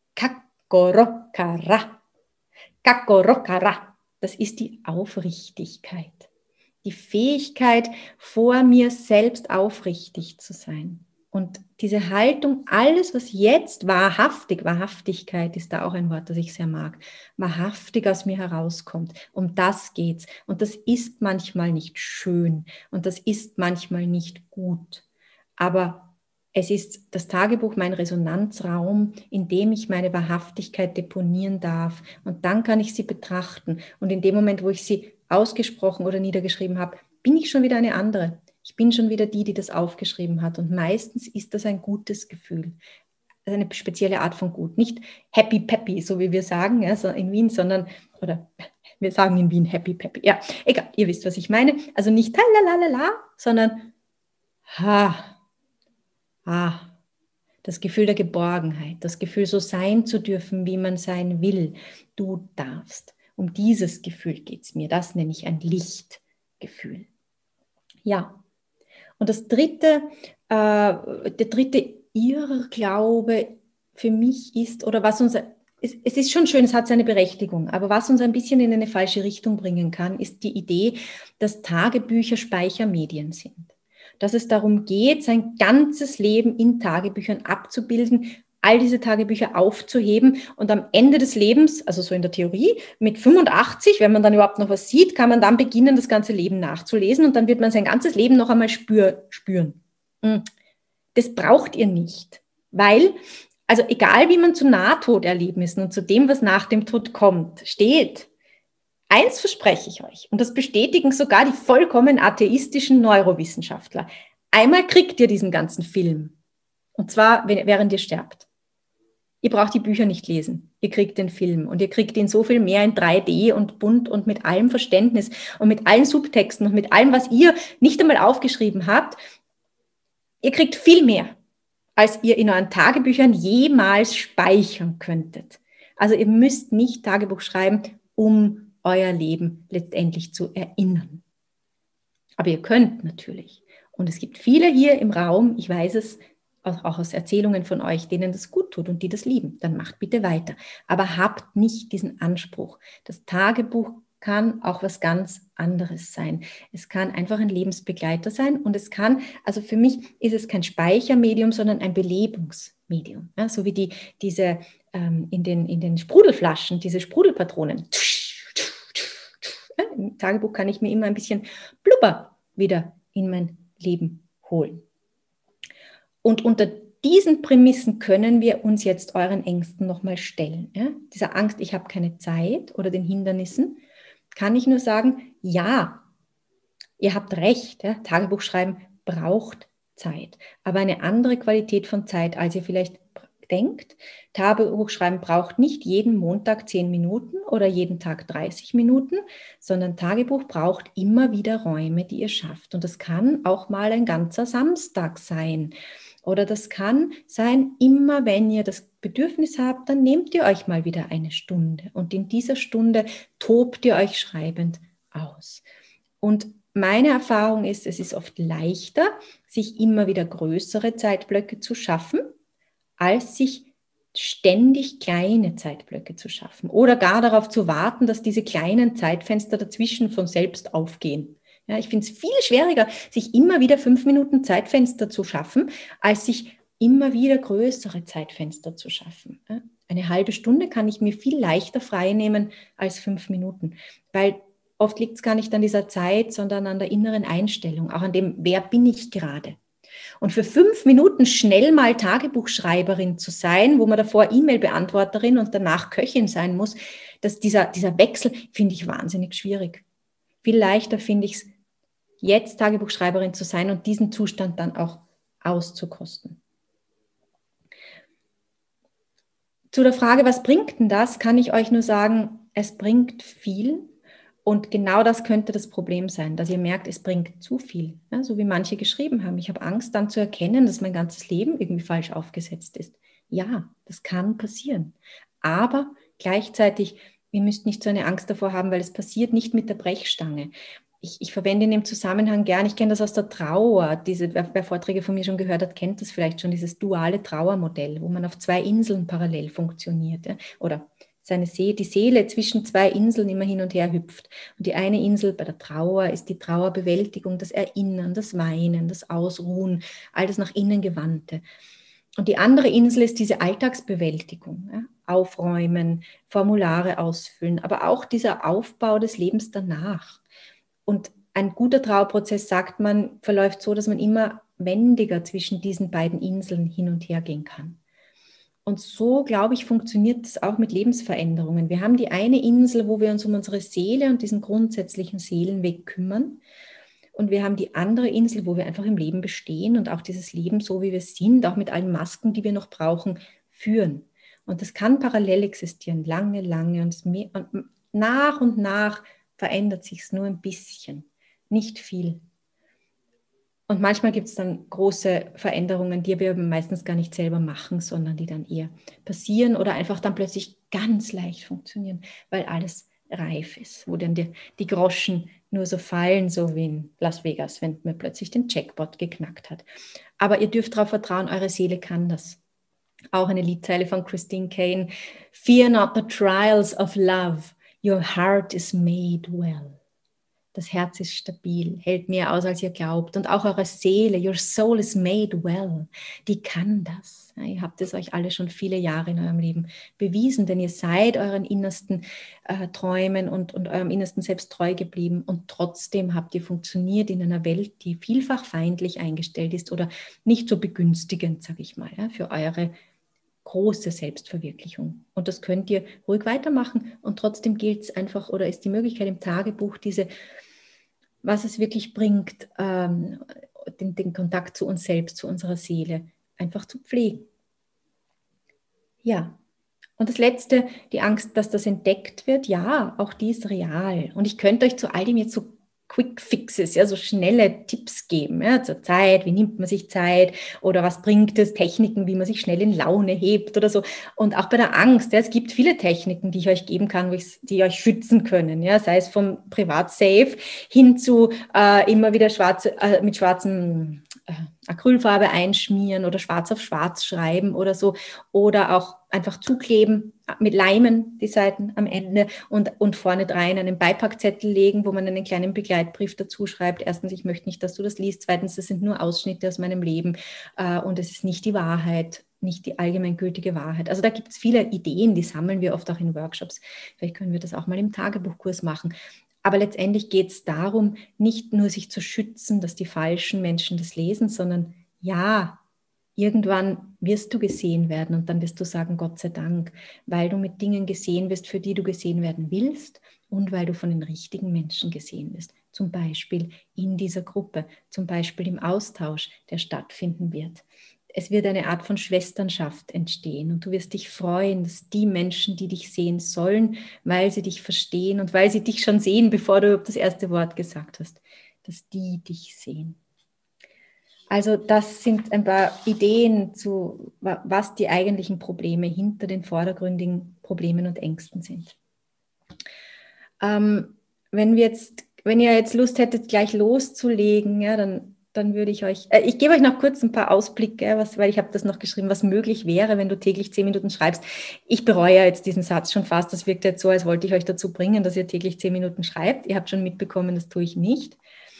Kakorokara. Kakorokara, das ist die Aufrichtigkeit. Die Fähigkeit, vor mir selbst aufrichtig zu sein. Und diese Haltung, alles, was jetzt wahrhaftig, Wahrhaftigkeit ist da auch ein Wort, das ich sehr mag, wahrhaftig aus mir herauskommt. Um das geht's. Und das ist manchmal nicht schön und das ist manchmal nicht gut. Aber es ist das Tagebuch mein Resonanzraum, in dem ich meine Wahrhaftigkeit deponieren darf. Und dann kann ich sie betrachten. Und in dem Moment, wo ich sie ausgesprochen oder niedergeschrieben habe, bin ich schon wieder eine andere. Ich bin schon wieder die, die das aufgeschrieben hat. Und meistens ist das ein gutes Gefühl. Eine spezielle Art von Gut. Nicht happy peppy, so wie wir sagen, ja, so in Wien, sondern, oder wir sagen in Wien happy peppy. Ja, egal, ihr wisst, was ich meine. Also nicht talalala, sondern ha, ah, das Gefühl der Geborgenheit, das Gefühl, so sein zu dürfen, wie man sein will. Du darfst. Um dieses Gefühl geht es mir. Das nenne ich ein Lichtgefühl. Ja. Und das dritte, äh, der dritte Irrglaube für mich ist, oder was uns, es, es ist schon schön, es hat seine Berechtigung, aber was uns ein bisschen in eine falsche Richtung bringen kann, ist die Idee, dass Tagebücher Speichermedien sind. Dass es darum geht, sein ganzes Leben in Tagebüchern abzubilden, all diese Tagebücher aufzuheben und am Ende des Lebens, also so in der Theorie, mit fünfundachtzig, wenn man dann überhaupt noch was sieht, kann man dann beginnen, das ganze Leben nachzulesen und dann wird man sein ganzes Leben noch einmal spür, spüren. Das braucht ihr nicht, weil, also egal wie man zu Nahtoderlebnissen und zu dem, was nach dem Tod kommt, steht, eins verspreche ich euch, und das bestätigen sogar die vollkommen atheistischen Neurowissenschaftler. Einmal kriegt ihr diesen ganzen Film, und zwar während ihr sterbt. Ihr braucht die Bücher nicht lesen. Ihr kriegt den Film und ihr kriegt ihn so viel mehr in drei D und bunt und mit allem Verständnis und mit allen Subtexten und mit allem, was ihr nicht einmal aufgeschrieben habt. Ihr kriegt viel mehr, als ihr in euren Tagebüchern jemals speichern könntet. Also ihr müsst nicht Tagebuch schreiben, um euer Leben letztendlich zu erinnern. Aber ihr könnt natürlich. Und es gibt viele hier im Raum, ich weiß es, auch aus Erzählungen von euch, denen das gut tut und die das lieben. Dann macht bitte weiter. Aber habt nicht diesen Anspruch. Das Tagebuch kann auch was ganz anderes sein. Es kann einfach ein Lebensbegleiter sein und es kann, also für mich ist es kein Speichermedium, sondern ein Belebungsmedium. Ja, so wie die, diese ähm, in, den, in den Sprudelflaschen, diese Sprudelpatronen. Im Tagebuch kann ich mir immer ein bisschen Blubber wieder in mein Leben holen. Und unter diesen Prämissen können wir uns jetzt euren Ängsten nochmal stellen. Ja? Dieser Angst, ich habe keine Zeit oder den Hindernissen, kann ich nur sagen, ja, ihr habt recht, ja? Tagebuch schreiben braucht Zeit, aber eine andere Qualität von Zeit, als ihr vielleicht denkt. Tagebuch schreiben braucht nicht jeden Montag zehn Minuten oder jeden Tag dreißig Minuten, sondern Tagebuch braucht immer wieder Räume, die ihr schafft. Und das kann auch mal ein ganzer Samstag sein. Oder das kann sein, immer wenn ihr das Bedürfnis habt, dann nehmt ihr euch mal wieder eine Stunde. Und in dieser Stunde tobt ihr euch schreibend aus. Und meine Erfahrung ist, es ist oft leichter, sich immer wieder größere Zeitblöcke zu schaffen, als sich ständig kleine Zeitblöcke zu schaffen oder gar darauf zu warten, dass diese kleinen Zeitfenster dazwischen von selbst aufgehen. Ja, ich finde es viel schwieriger, sich immer wieder fünf Minuten Zeitfenster zu schaffen, als sich immer wieder größere Zeitfenster zu schaffen. Ja, eine halbe Stunde kann ich mir viel leichter frei nehmen als fünf Minuten, weil oft liegt es gar nicht an dieser Zeit, sondern an der inneren Einstellung, auch an dem, wer bin ich gerade. Und für fünf Minuten schnell mal Tagebuchschreiberin zu sein, wo man davor E-Mail-Beantworterin und danach Köchin sein muss, dass dieser, dieser Wechsel finde ich wahnsinnig schwierig. Viel leichter finde ich es, jetzt Tagebuchschreiberin zu sein und diesen Zustand dann auch auszukosten. Zu der Frage, was bringt denn das, kann ich euch nur sagen, es bringt viel. Und genau das könnte das Problem sein, dass ihr merkt, es bringt zu viel. Ja, so wie manche geschrieben haben. Ich habe Angst, dann zu erkennen, dass mein ganzes Leben irgendwie falsch aufgesetzt ist. Ja, das kann passieren. Aber gleichzeitig, ihr müsst nicht so eine Angst davor haben, weil es passiert nicht mit der Brechstange. Ich, ich verwende in dem Zusammenhang gern, ich kenne das aus der Trauer. Diese, wer, wer Vorträge von mir schon gehört hat, kennt das vielleicht schon, dieses duale Trauermodell, wo man auf zwei Inseln parallel funktioniert. Ja? Oder seine See die Seele zwischen zwei Inseln immer hin und her hüpft. Und die eine Insel bei der Trauer ist die Trauerbewältigung, das Erinnern, das Weinen, das Ausruhen, all das nach innen gewandte. Und die andere Insel ist diese Alltagsbewältigung, ja? Aufräumen, Formulare ausfüllen, aber auch dieser Aufbau des Lebens danach. Und ein guter Trauerprozess, sagt man, verläuft so, dass man immer wendiger zwischen diesen beiden Inseln hin und her gehen kann. Und so, glaube ich, funktioniert es auch mit Lebensveränderungen. Wir haben die eine Insel, wo wir uns um unsere Seele und diesen grundsätzlichen Seelenweg kümmern. Und wir haben die andere Insel, wo wir einfach im Leben bestehen und auch dieses Leben, so wie wir sind, auch mit allen Masken, die wir noch brauchen, führen. Und das kann parallel existieren, lange, lange. Und, mehr, und nach und nach verändert sich es nur ein bisschen, nicht viel. Und manchmal gibt es dann große Veränderungen, die wir meistens gar nicht selber machen, sondern die dann eher passieren oder einfach dann plötzlich ganz leicht funktionieren, weil alles reif ist, wo dann die, die Groschen nur so fallen, so wie in Las Vegas, wenn man plötzlich den Jackpot geknackt hat. Aber ihr dürft darauf vertrauen, eure Seele kann das. Auch eine Liedzeile von Christine Kane. Fear not the trials of love, your heart is made well. Das Herz ist stabil, hält mehr aus, als ihr glaubt. Und auch eure Seele, your soul is made well, die kann das. Ja, ihr habt es euch alle schon viele Jahre in eurem Leben bewiesen, denn ihr seid euren innersten äh, Träumen und, und eurem innersten Selbst treu geblieben. Und trotzdem habt ihr funktioniert in einer Welt, die vielfach feindlich eingestellt ist oder nicht so begünstigend, sage ich mal, ja, für eure große Selbstverwirklichung. Und das könnt ihr ruhig weitermachen und trotzdem gilt es einfach oder ist die Möglichkeit im Tagebuch, diese, was es wirklich bringt, ähm, den, den Kontakt zu uns selbst, zu unserer Seele, einfach zu pflegen. Ja. Und das Letzte, die Angst, dass das entdeckt wird, ja, auch die ist real. Und ich könnte euch zu all dem jetzt so Quick Fixes, ja, so schnelle Tipps geben, ja, zur Zeit, wie nimmt man sich Zeit oder was bringt es, Techniken, wie man sich schnell in Laune hebt oder so. Und auch bei der Angst, ja, es gibt viele Techniken, die ich euch geben kann, die euch schützen können, ja, sei es vom Privatsafe hin zu äh, immer wieder schwarze, äh, mit schwarzem äh, Acrylfarbe einschmieren oder schwarz auf schwarz schreiben oder so oder auch einfach zukleben, mit Leimen die Seiten am Ende und, und vorne drein einen Beipackzettel legen, wo man einen kleinen Begleitbrief dazu schreibt. Erstens, ich möchte nicht, dass du das liest. Zweitens, das sind nur Ausschnitte aus meinem Leben äh, und es ist nicht die Wahrheit, nicht die allgemeingültige Wahrheit. Also da gibt es viele Ideen, die sammeln wir oft auch in Workshops. Vielleicht können wir das auch mal im Tagebuchkurs machen. Aber letztendlich geht es darum, nicht nur sich zu schützen, dass die falschen Menschen das lesen, sondern ja, irgendwann wirst du gesehen werden und dann wirst du sagen, Gott sei Dank, weil du mit Dingen gesehen wirst, für die du gesehen werden willst und weil du von den richtigen Menschen gesehen wirst. Zum Beispiel in dieser Gruppe, zum Beispiel im Austausch, der stattfinden wird. Es wird eine Art von Schwesternschaft entstehen und du wirst dich freuen, dass die Menschen, die dich sehen sollen, weil sie dich verstehen und weil sie dich schon sehen, bevor du das erste Wort gesagt hast, dass die dich sehen. Also das sind ein paar Ideen zu, was die eigentlichen Probleme hinter den vordergründigen Problemen und Ängsten sind. Ähm, wenn wir jetzt, wenn ihr jetzt Lust hättet, gleich loszulegen, ja, dann dann würde ich euch, äh, ich gebe euch noch kurz ein paar Ausblicke, was, weil ich habe das noch geschrieben, was möglich wäre, wenn du täglich zehn Minuten schreibst. Ich bereue ja jetzt diesen Satz schon fast. Das wirkt jetzt so, als wollte ich euch dazu bringen, dass ihr täglich zehn Minuten schreibt. Ihr habt schon mitbekommen, das tue ich nicht.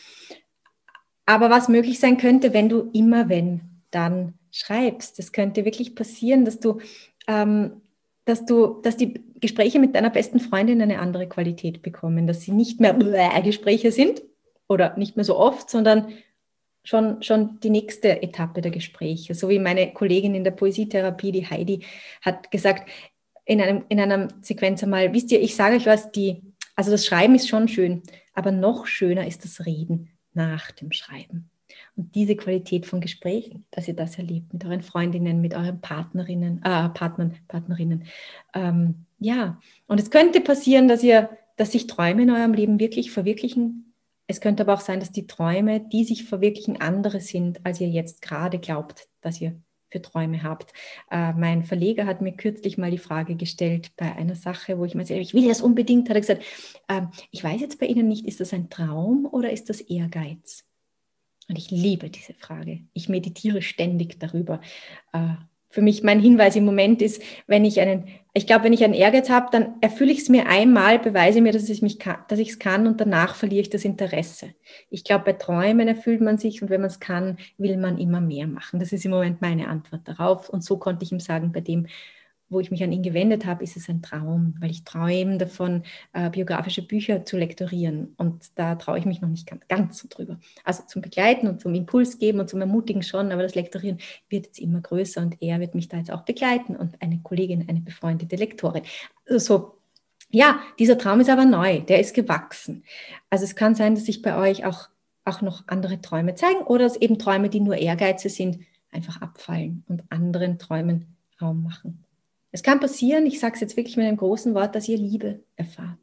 Aber was möglich sein könnte, wenn du immer, wenn, dann schreibst. Das könnte wirklich passieren, dass du, ähm, dass du, dass die Gespräche mit deiner besten Freundin eine andere Qualität bekommen, dass sie nicht mehr Gespräche sind oder nicht mehr so oft, sondern schon, schon die nächste Etappe der Gespräche. So wie meine Kollegin in der Poesietherapie, die Heidi, hat gesagt, in, einem, in einer Sequenz einmal, wisst ihr, ich sage euch was, die, also das Schreiben ist schon schön, aber noch schöner ist das Reden nach dem Schreiben. Und diese Qualität von Gesprächen, dass ihr das erlebt mit euren Freundinnen, mit euren Partnerinnen, äh, Partnern, Partnerinnen. Ähm, ja, und es könnte passieren, dass ihr, dass sich Träume in eurem Leben wirklich verwirklichen. Es könnte aber auch sein, dass die Träume, die sich verwirklichen, andere sind, als ihr jetzt gerade glaubt, dass ihr für Träume habt. Äh, mein Verleger hat mir kürzlich mal die Frage gestellt bei einer Sache, wo ich mir sage, ich will das unbedingt, hat er gesagt, äh, ich weiß jetzt bei Ihnen nicht, ist das ein Traum oder ist das Ehrgeiz? Und ich liebe diese Frage. Ich meditiere ständig darüber. Äh, für mich mein Hinweis im Moment ist, wenn ich einen, ich glaube, wenn ich einen Ehrgeiz habe, dann erfülle ich es mir einmal, beweise mir, dass ich mich kann, dass ich es kann und danach verliere ich das Interesse. Ich glaube, bei Träumen erfüllt man sich und wenn man es kann, will man immer mehr machen. Das ist im Moment meine Antwort darauf. Und so konnte ich ihm sagen, bei dem, wo ich mich an ihn gewendet habe, ist es ein Traum, weil ich träume davon, äh, biografische Bücher zu lektorieren. Und da traue ich mich noch nicht ganz, ganz so drüber. Also zum Begleiten und zum Impuls geben und zum Ermutigen schon, aber das Lektorieren wird jetzt immer größer und er wird mich da jetzt auch begleiten und eine Kollegin, eine befreundete Lektorin. Also so, ja, dieser Traum ist aber neu, der ist gewachsen. Also es kann sein, dass sich bei euch auch, auch noch andere Träume zeigen oder dass eben Träume, die nur Ehrgeize sind, einfach abfallen und anderen Träumen Raum machen. Es kann passieren, ich sage es jetzt wirklich mit einem großen Wort, dass ihr Liebe erfahrt.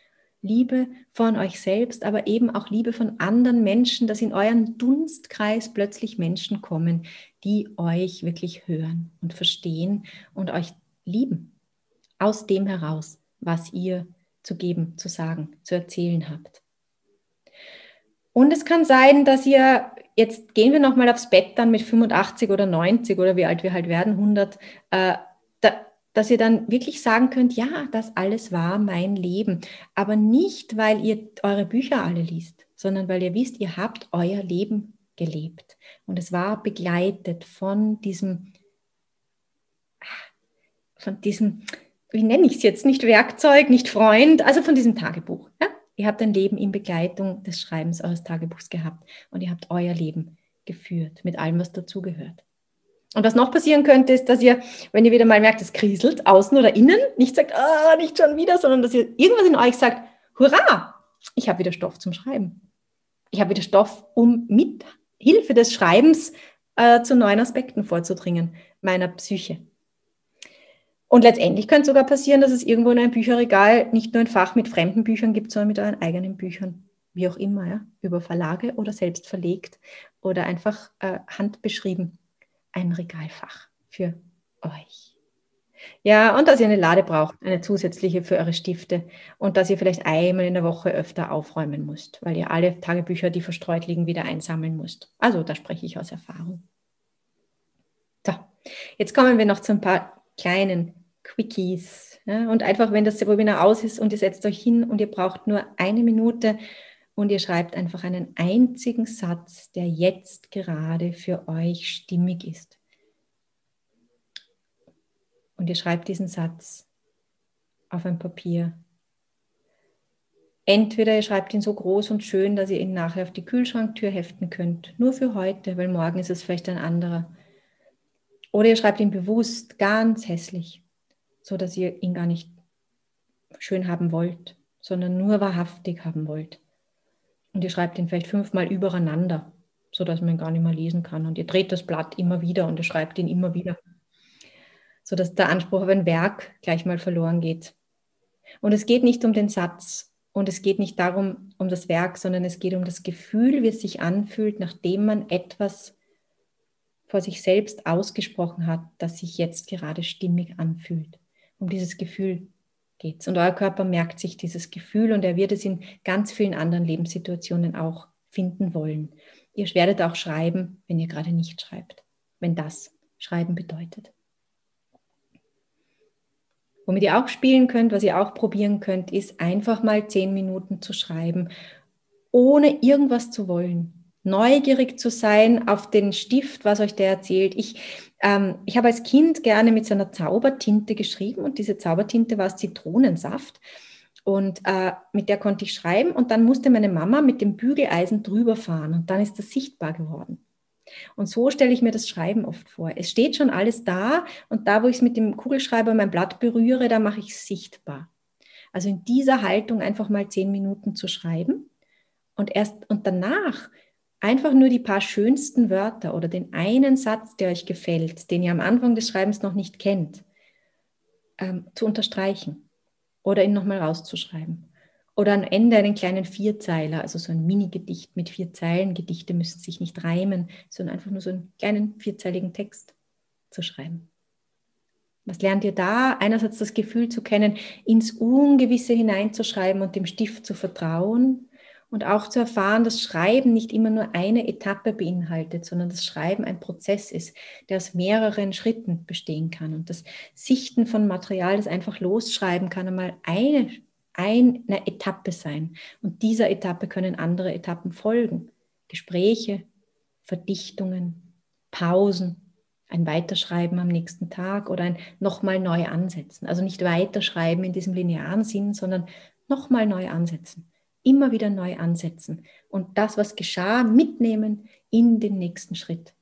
Liebe von euch selbst, aber eben auch Liebe von anderen Menschen, dass in euren Dunstkreis plötzlich Menschen kommen, die euch wirklich hören und verstehen und euch lieben. Aus dem heraus, was ihr zu geben, zu sagen, zu erzählen habt. Und es kann sein, dass ihr, jetzt gehen wir nochmal aufs Bett dann mit fünfundachtzig oder neunzig oder wie alt wir halt werden, hundert, äh, da, dass ihr dann wirklich sagen könnt, ja, das alles war mein Leben. Aber nicht, weil ihr eure Bücher alle liest, sondern weil ihr wisst, ihr habt euer Leben gelebt. Und es war begleitet von diesem, von diesem, wie nenne ich es jetzt, nicht Werkzeug, nicht Freund, also von diesem Tagebuch. Ja? Ihr habt ein Leben in Begleitung des Schreibens eures Tagebuchs gehabt und ihr habt euer Leben geführt mit allem, was dazugehört. Und was noch passieren könnte, ist, dass ihr, wenn ihr wieder mal merkt, es kriselt, außen oder innen, nicht sagt, ah, nicht schon wieder, sondern dass ihr irgendwas in euch sagt, hurra, ich habe wieder Stoff zum Schreiben. Ich habe wieder Stoff, um mit Hilfe des Schreibens äh, zu neuen Aspekten vorzudringen, meiner Psyche. Und letztendlich könnte es sogar passieren, dass es irgendwo in einem Bücherregal nicht nur ein Fach mit fremden Büchern gibt, sondern mit euren eigenen Büchern, wie auch immer, ja, über Verlage oder selbst verlegt oder einfach äh, handbeschrieben. Ein Regalfach für euch. Ja, und dass ihr eine Lade braucht, eine zusätzliche für eure Stifte und dass ihr vielleicht einmal in der Woche öfter aufräumen müsst, weil ihr alle Tagebücher, die verstreut liegen, wieder einsammeln müsst. Also da spreche ich aus Erfahrung. So, jetzt kommen wir noch zu ein paar kleinen Quickies. Ja, und einfach, wenn das Webinar aus ist und ihr setzt euch hin und ihr braucht nur eine Minute und ihr schreibt einfach einen einzigen Satz, der jetzt gerade für euch stimmig ist. Und ihr schreibt diesen Satz auf ein Papier. Entweder ihr schreibt ihn so groß und schön, dass ihr ihn nachher auf die Kühlschranktür heften könnt. Nur für heute, weil morgen ist es vielleicht ein anderer. Oder ihr schreibt ihn bewusst ganz hässlich, so dass ihr ihn gar nicht schön haben wollt, sondern nur wahrhaftig haben wollt. Und ihr schreibt ihn vielleicht fünfmal übereinander, so dass man ihn gar nicht mehr lesen kann. Und ihr dreht das Blatt immer wieder und ihr schreibt ihn immer wieder, so dass der Anspruch auf ein Werk gleich mal verloren geht. Und es geht nicht um den Satz und es geht nicht darum, um das Werk, sondern es geht um das Gefühl, wie es sich anfühlt, nachdem man etwas vor sich selbst ausgesprochen hat, das sich jetzt gerade stimmig anfühlt. Um dieses Gefühl geht es. Und euer Körper merkt sich dieses Gefühl und er wird es in ganz vielen anderen Lebenssituationen auch finden wollen. Ihr werdet auch schreiben, wenn ihr gerade nicht schreibt, wenn das Schreiben bedeutet. Womit ihr auch spielen könnt, was ihr auch probieren könnt, ist einfach mal zehn Minuten zu schreiben, ohne irgendwas zu wollen. Neugierig zu sein auf den Stift, was euch der erzählt. Ich, ähm, ich habe als Kind gerne mit so einer Zaubertinte geschrieben und diese Zaubertinte war aus Zitronensaft und äh, mit der konnte ich schreiben und dann musste meine Mama mit dem Bügeleisen drüber fahren und dann ist das sichtbar geworden. Und so stelle ich mir das Schreiben oft vor. Es steht schon alles da und da, wo ich es mit dem Kugelschreiber mein Blatt berühre, da mache ich es sichtbar. Also in dieser Haltung einfach mal zehn Minuten zu schreiben und erst und danach einfach nur die paar schönsten Wörter oder den einen Satz, der euch gefällt, den ihr am Anfang des Schreibens noch nicht kennt, ähm, zu unterstreichen oder ihn nochmal rauszuschreiben. Oder am Ende einen kleinen Vierzeiler, also so ein Mini-Gedicht mit vier Zeilen. Gedichte müssen sich nicht reimen, sondern einfach nur so einen kleinen vierzeiligen Text zu schreiben. Was lernt ihr da? Einerseits das Gefühl zu kennen, ins Ungewisse hineinzuschreiben und dem Stift zu vertrauen und auch zu erfahren, dass Schreiben nicht immer nur eine Etappe beinhaltet, sondern dass Schreiben ein Prozess ist, der aus mehreren Schritten bestehen kann und das Sichten von Material, das einfach losschreiben kann, einmal eine eine Etappe sein. Und dieser Etappe können andere Etappen folgen. Gespräche, Verdichtungen, Pausen, ein Weiterschreiben am nächsten Tag oder ein nochmal neu ansetzen. Also nicht weiterschreiben in diesem linearen Sinn, sondern nochmal neu ansetzen. Immer wieder neu ansetzen. Und das, was geschah, mitnehmen in den nächsten Schritt.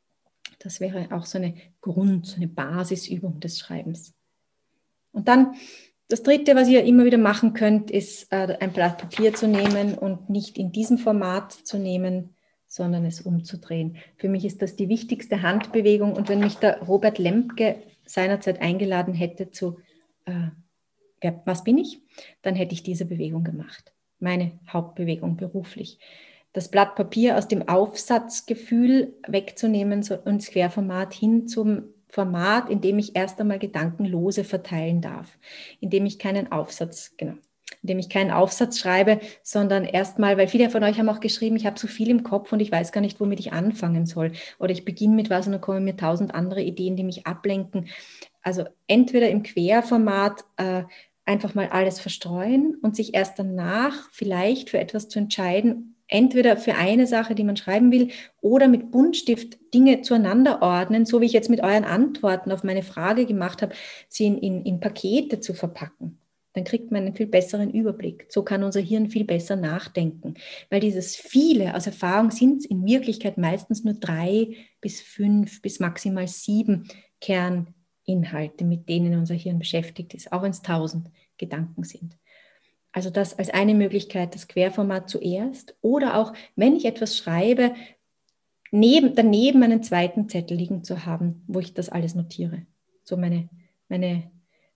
Das wäre auch so eine Grund, so eine Basisübung des Schreibens. Und dann das Dritte, was ihr immer wieder machen könnt, ist äh, ein Blatt Papier zu nehmen und nicht in diesem Format zu nehmen, sondern es umzudrehen. Für mich ist das die wichtigste Handbewegung und wenn mich der Robert Lemke seinerzeit eingeladen hätte zu äh, wer, was bin ich, dann hätte ich diese Bewegung gemacht. Meine Hauptbewegung beruflich. Das Blatt Papier aus dem Aufsatzgefühl wegzunehmen so ins Querformat hin zum Format, in dem ich erst einmal Gedankenlose verteilen darf, in dem ich keinen Aufsatz, genau, in dem ich keinen Aufsatz schreibe, sondern erstmal, weil viele von euch haben auch geschrieben, ich habe so viel im Kopf und ich weiß gar nicht, womit ich anfangen soll. Oder ich beginne mit was und dann kommen mir tausend andere Ideen, die mich ablenken. Also entweder im Querformat äh, einfach mal alles verstreuen und sich erst danach vielleicht für etwas zu entscheiden, entweder für eine Sache, die man schreiben will, oder mit Buntstift Dinge zueinander ordnen, so wie ich jetzt mit euren Antworten auf meine Frage gemacht habe, sie in, in, in Pakete zu verpacken. Dann kriegt man einen viel besseren Überblick. So kann unser Hirn viel besser nachdenken. Weil dieses viele, aus Erfahrung sind es in Wirklichkeit meistens nur drei bis fünf bis maximal sieben Kerninhalte, mit denen unser Hirn beschäftigt ist, auch wenn es tausend Gedanken sind. Also das als eine Möglichkeit, das Querformat zuerst oder auch, wenn ich etwas schreibe, neben, daneben einen zweiten Zettel liegen zu haben, wo ich das alles notiere. So meine, meine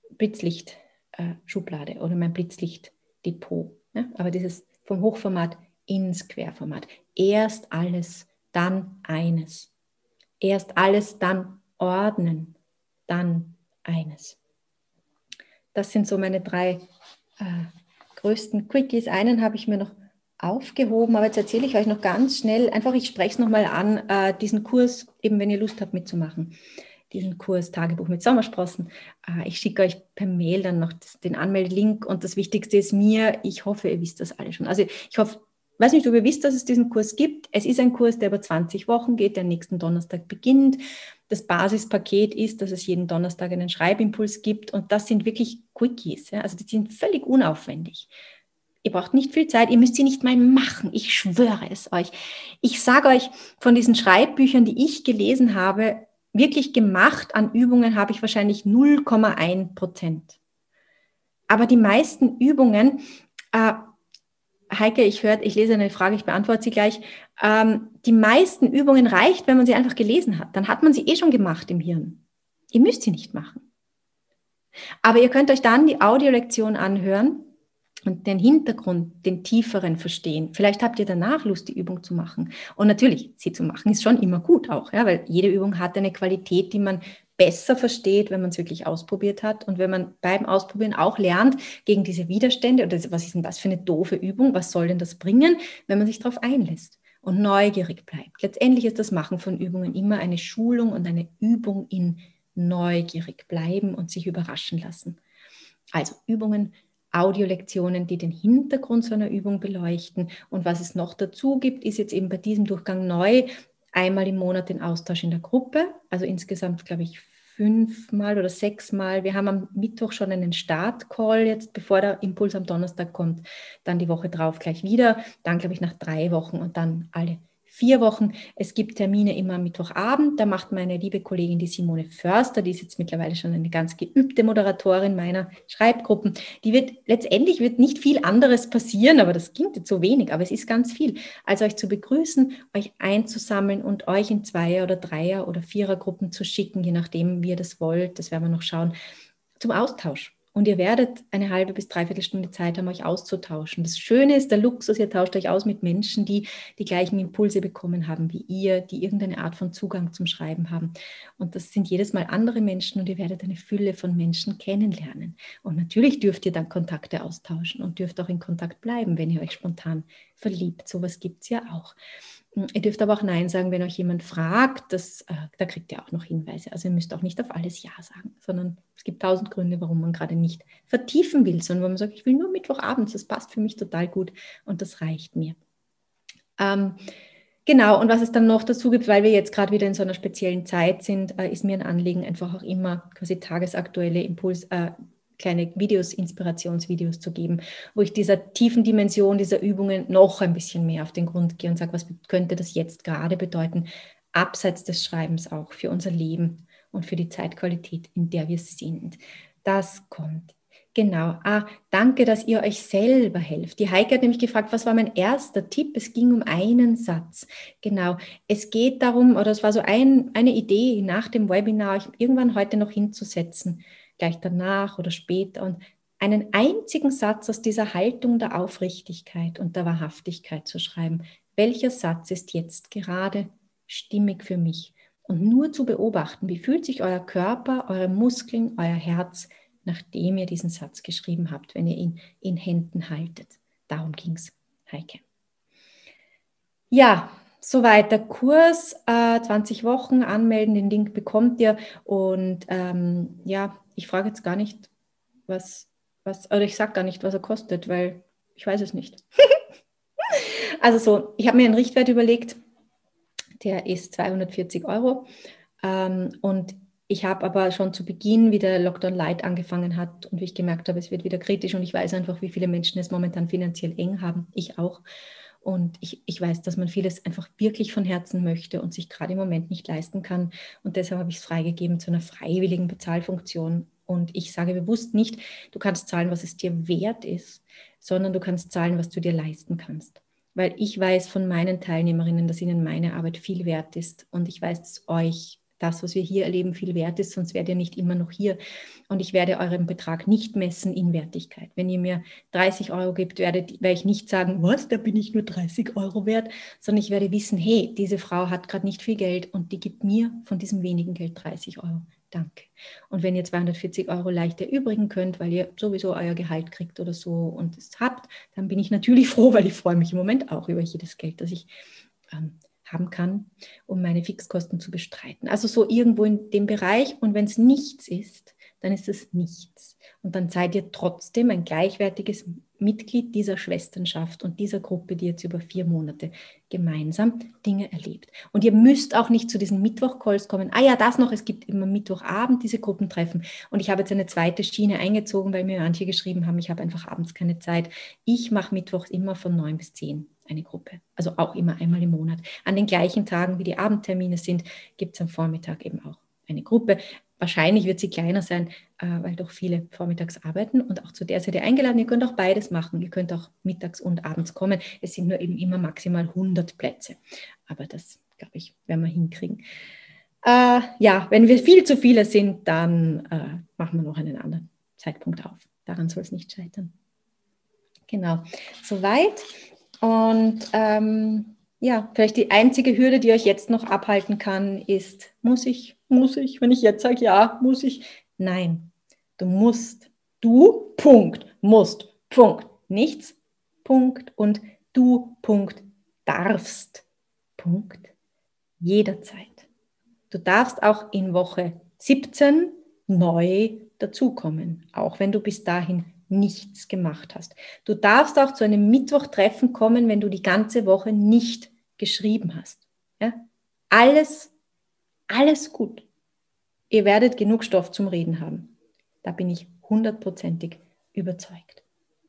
Blitzlicht-Schublade oder mein Blitzlicht-Depot. Ja? Aber dieses vom Hochformat ins Querformat. Erst alles, dann eines. Erst alles, dann ordnen, dann eines. Das sind so meine drei äh, größten Quickies. Einen habe ich mir noch aufgehoben, aber jetzt erzähle ich euch noch ganz schnell, einfach ich spreche es nochmal an, äh, diesen Kurs, eben wenn ihr Lust habt mitzumachen, diesen Kurs Tagebuch mit Sommersprossen. Äh, ich schicke euch per Mail dann noch das, den Anmeldelink und das Wichtigste ist mir, ich hoffe, ihr wisst das alle schon. Also ich hoffe, ich weiß nicht, ob ihr wisst, dass es diesen Kurs gibt. Es ist ein Kurs, der über zwanzig Wochen geht, der nächsten Donnerstag beginnt. Das Basispaket ist, dass es jeden Donnerstag einen Schreibimpuls gibt und das sind wirklich Quickies. Ja? Also die sind völlig unaufwendig. Ihr braucht nicht viel Zeit, ihr müsst sie nicht mal machen, ich schwöre es euch. Ich sage euch, von diesen Schreibbüchern, die ich gelesen habe, wirklich gemacht an Übungen habe ich wahrscheinlich null Komma eins Prozent. Aber die meisten Übungen, äh, Heike, ich höre, ich lese eine Frage, ich beantworte sie gleich. Ähm, die meisten Übungen reicht, wenn man sie einfach gelesen hat. Dann hat man sie eh schon gemacht im Hirn. Ihr müsst sie nicht machen. Aber ihr könnt euch dann die Audiolektion anhören und den Hintergrund, den tieferen verstehen. Vielleicht habt ihr danach Lust, die Übung zu machen. Und natürlich, sie zu machen, ist schon immer gut auch, ja, weil jede Übung hat eine Qualität, die man besser versteht, wenn man es wirklich ausprobiert hat und wenn man beim Ausprobieren auch lernt, gegen diese Widerstände oder was ist denn das für eine doofe Übung, was soll denn das bringen, wenn man sich darauf einlässt. und neugierig bleibt. Letztendlich ist das Machen von Übungen immer eine Schulung und eine Übung in neugierig bleiben und sich überraschen lassen. Also Übungen, Audiolektionen, die den Hintergrund so einer Übung beleuchten. Und was es noch dazu gibt, ist jetzt eben bei diesem Durchgang neu, einmal im Monat den Austausch in der Gruppe, also insgesamt, glaube ich, fünfmal oder sechsmal. Wir haben am Mittwoch schon einen Start-Call jetzt, bevor der Impuls am Donnerstag kommt, dann die Woche drauf gleich wieder, dann, glaube ich, nach drei Wochen und dann alle vier Wochen. Es gibt Termine immer am Mittwochabend, da macht meine liebe Kollegin, die Simone Förster, die ist jetzt mittlerweile schon eine ganz geübte Moderatorin meiner Schreibgruppen, die wird, letztendlich wird nicht viel anderes passieren, aber das klingt jetzt so wenig, aber es ist ganz viel, als euch zu begrüßen, euch einzusammeln und euch in Zweier- oder Dreier- oder Vierergruppen zu schicken, je nachdem, wie ihr das wollt, das werden wir noch schauen, zum Austausch. Und ihr werdet eine halbe bis dreiviertel Stunde Zeit haben, euch auszutauschen. Das Schöne ist, der Luxus, ihr tauscht euch aus mit Menschen, die die gleichen Impulse bekommen haben wie ihr, die irgendeine Art von Zugang zum Schreiben haben. Und das sind jedes Mal andere Menschen und ihr werdet eine Fülle von Menschen kennenlernen. Und natürlich dürft ihr dann Kontakte austauschen und dürft auch in Kontakt bleiben, wenn ihr euch spontan verliebt. Sowas gibt es ja auch. Ihr dürft aber auch Nein sagen, wenn euch jemand fragt. Das, äh, da kriegt ihr auch noch Hinweise. Also ihr müsst auch nicht auf alles Ja sagen, sondern es gibt tausend Gründe, warum man gerade nicht vertiefen will, sondern wo man sagt, ich will nur Mittwochabends, das passt für mich total gut und das reicht mir. Ähm, genau, und was es dann noch dazu gibt, weil wir jetzt gerade wieder in so einer speziellen Zeit sind, äh, ist mir ein Anliegen, einfach auch immer quasi tagesaktuelle Impuls, äh, kleine Videos, Inspirationsvideos zu geben, wo ich dieser tiefen Dimension dieser Übungen noch ein bisschen mehr auf den Grund gehe und sage, was könnte das jetzt gerade bedeuten, abseits des Schreibens auch für unser Leben und für die Zeitqualität, in der wir sind. Das kommt. Genau. Ah, danke, dass ihr euch selber helft. Die Heike hat nämlich gefragt, was war mein erster Tipp? Es ging um einen Satz. Genau. Es geht darum, oder es war so ein, eine Idee nach dem Webinar, euch irgendwann heute noch hinzusetzen, gleich danach oder später und einen einzigen Satz aus dieser Haltung der Aufrichtigkeit und der Wahrhaftigkeit zu schreiben. Welcher Satz ist jetzt gerade stimmig für mich? Und nur zu beobachten, wie fühlt sich euer Körper, eure Muskeln, euer Herz, nachdem ihr diesen Satz geschrieben habt, wenn ihr ihn in Händen haltet. Darum ging es, Heike. Ja, soweit der Kurs, äh, zwanzig Wochen, anmelden, den Link bekommt ihr und ähm, ja, ich frage jetzt gar nicht, was, was, oder ich sage gar nicht, was er kostet, weil ich weiß es nicht. Also so, ich habe mir einen Richtwert überlegt, der ist zweihundertvierzig Euro ähm, und ich habe aber schon zu Beginn, wie der Lockdown Light angefangen hat und wie ich gemerkt habe, es wird wieder kritisch und ich weiß einfach, wie viele Menschen es momentan finanziell eng haben, ich auch. Und ich, ich weiß, dass man vieles einfach wirklich von Herzen möchte und sich gerade im Moment nicht leisten kann. Und deshalb habe ich es freigegeben zu einer freiwilligen Bezahlfunktion. Und ich sage bewusst nicht, du kannst zahlen, was es dir wert ist, sondern du kannst zahlen, was du dir leisten kannst. Weil ich weiß von meinen Teilnehmerinnen, dass ihnen meine Arbeit viel wert ist. Und ich weiß, dass euch das, was wir hier erleben, viel wert ist, sonst wärt ihr nicht immer noch hier. Und ich werde euren Betrag nicht messen in Wertigkeit. Wenn ihr mir dreißig Euro gebt, werdet, werde ich nicht sagen, was, da bin ich nur dreißig Euro wert, sondern ich werde wissen, hey, diese Frau hat gerade nicht viel Geld und die gibt mir von diesem wenigen Geld dreißig Euro. Danke. Und wenn ihr zweihundertvierzig Euro leicht erübrigen könnt, weil ihr sowieso euer Gehalt kriegt oder so und es habt, dann bin ich natürlich froh, weil ich freue mich im Moment auch über jedes Geld, das ich ähm, haben kann, um meine Fixkosten zu bestreiten. Also so irgendwo in dem Bereich. Und wenn es nichts ist, dann ist es nichts. Und dann seid ihr trotzdem ein gleichwertiges Mitglied dieser Schwesternschaft und dieser Gruppe, die jetzt über vier Monate gemeinsam Dinge erlebt. Und ihr müsst auch nicht zu diesen Mittwoch-Calls kommen. Ah ja, das noch, es gibt immer Mittwochabend diese Gruppentreffen. Und ich habe jetzt eine zweite Schiene eingezogen, weil mir manche geschrieben haben, ich habe einfach abends keine Zeit. Ich mache Mittwochs immer von neun bis zehn eine Gruppe. Also auch immer einmal im Monat. An den gleichen Tagen, wie die Abendtermine sind, gibt es am Vormittag eben auch eine Gruppe. Wahrscheinlich wird sie kleiner sein, äh, weil doch viele vormittags arbeiten und auch zu der seid ihr eingeladen. Ihr könnt auch beides machen. Ihr könnt auch mittags und abends kommen. Es sind nur eben immer maximal hundert Plätze. Aber das, glaube ich, werden wir hinkriegen. Äh, ja, wenn wir viel zu viele sind, dann äh, machen wir noch einen anderen Zeitpunkt auf. Daran soll es nicht scheitern. Genau, soweit. Und ähm, ja, vielleicht die einzige Hürde, die euch jetzt noch abhalten kann, ist, muss ich, muss ich, wenn ich jetzt sage, ja, muss ich? Nein, du musst. Du, Punkt, musst, Punkt. Nichts, Punkt und du, Punkt, darfst Punkt. Jederzeit. Du darfst auch in Woche siebzehn neu dazukommen, auch wenn du bis dahin nichts gemacht hast. Du darfst auch zu einem Mittwochtreffen kommen, wenn du die ganze Woche nicht geschrieben hast. Ja? Alles, alles gut. Ihr werdet genug Stoff zum Reden haben. Da bin ich hundertprozentig überzeugt.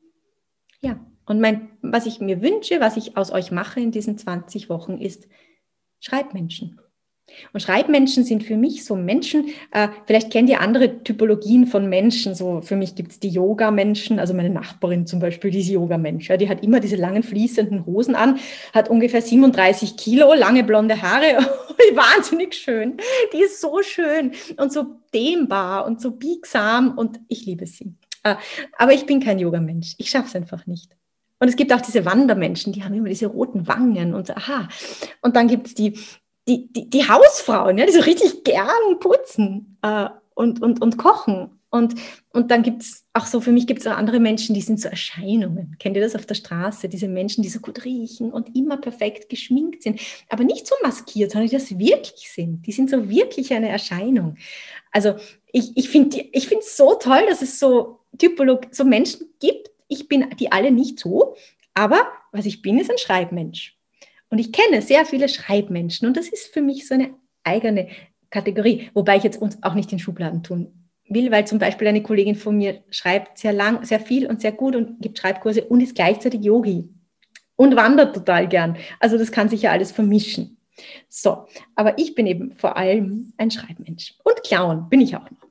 Ja, und mein, was ich mir wünsche, was ich aus euch mache in diesen zwanzig Wochen, ist Schreibmenschen. Und Schreibmenschen sind für mich so Menschen, äh, vielleicht kennt ihr andere Typologien von Menschen, so für mich gibt es die Yoga-Menschen, also meine Nachbarin zum Beispiel, die ist Yoga-Mensch, ja, die hat immer diese langen fließenden Hosen an, hat ungefähr siebenunddreißig Kilo, lange blonde Haare, wahnsinnig schön, die ist so schön und so dehnbar und so biegsam und ich liebe sie. Äh, aber ich bin kein Yoga-Mensch, ich schaffe es einfach nicht. Und es gibt auch diese Wandermenschen, die haben immer diese roten Wangen und so, aha. Und dann gibt es die Die, die, die Hausfrauen, ja, die so richtig gern putzen äh, und, und, und kochen. Und, und dann gibt es auch so, für mich gibt es auch andere Menschen, die sind so Erscheinungen. Kennt ihr das auf der Straße? Diese Menschen, die so gut riechen und immer perfekt geschminkt sind, aber nicht so maskiert, sondern die das wirklich sind. Die sind so wirklich eine Erscheinung. Also ich, ich finde ich finde es so toll, dass es so Typolog, so Menschen gibt. Ich bin die alle nicht so, aber was ich bin, ist ein Schreibmensch. Und ich kenne sehr viele Schreibmenschen und das ist für mich so eine eigene Kategorie, wobei ich jetzt uns auch nicht in Schubladen tun will, weil zum Beispiel eine Kollegin von mir schreibt sehr lang, sehr viel und sehr gut und gibt Schreibkurse und ist gleichzeitig Yogi und wandert total gern. Also das kann sich ja alles vermischen. So, aber ich bin eben vor allem ein Schreibmensch. Und Clown bin ich auch noch.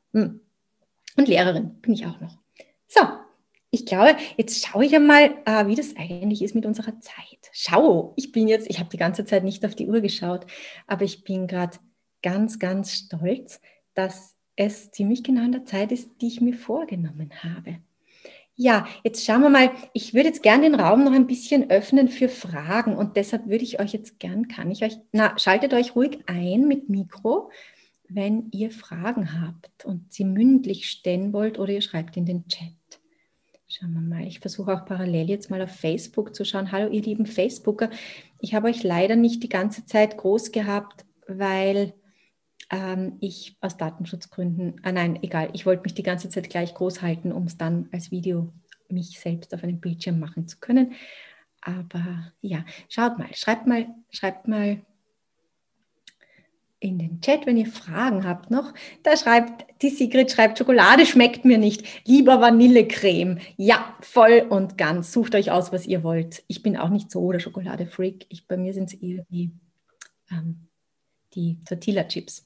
Und Lehrerin bin ich auch noch. So. Ich glaube, jetzt schaue ich einmal, äh, wie das eigentlich ist mit unserer Zeit. Schau, ich bin jetzt, ich habe die ganze Zeit nicht auf die Uhr geschaut, aber ich bin gerade ganz, ganz stolz, dass es ziemlich genau in der Zeit ist, die ich mir vorgenommen habe. Ja, jetzt schauen wir mal, ich würde jetzt gerne den Raum noch ein bisschen öffnen für Fragen und deshalb würde ich euch jetzt gern, kann ich euch, na, schaltet euch ruhig ein mit Mikro, wenn ihr Fragen habt und sie mündlich stellen wollt oder ihr schreibt in den Chat. Schauen wir mal, ich versuche auch parallel jetzt mal auf Facebook zu schauen. Hallo ihr lieben Facebooker, ich habe euch leider nicht die ganze Zeit groß gehabt, weil ähm, ich aus Datenschutzgründen, ah nein, egal, ich wollte mich die ganze Zeit gleich groß halten, um es dann als Video mich selbst auf einem Bildschirm machen zu können. Aber ja, schaut mal, schreibt mal, schreibt mal in den Chat, wenn ihr Fragen habt noch. Da schreibt, die Sigrid schreibt, Schokolade schmeckt mir nicht, lieber Vanillecreme. Ja, voll und ganz. Sucht euch aus, was ihr wollt. Ich bin auch nicht so der Schokolade-Freak. Ich, bei mir sind es eher die, ähm, die Tortilla-Chips.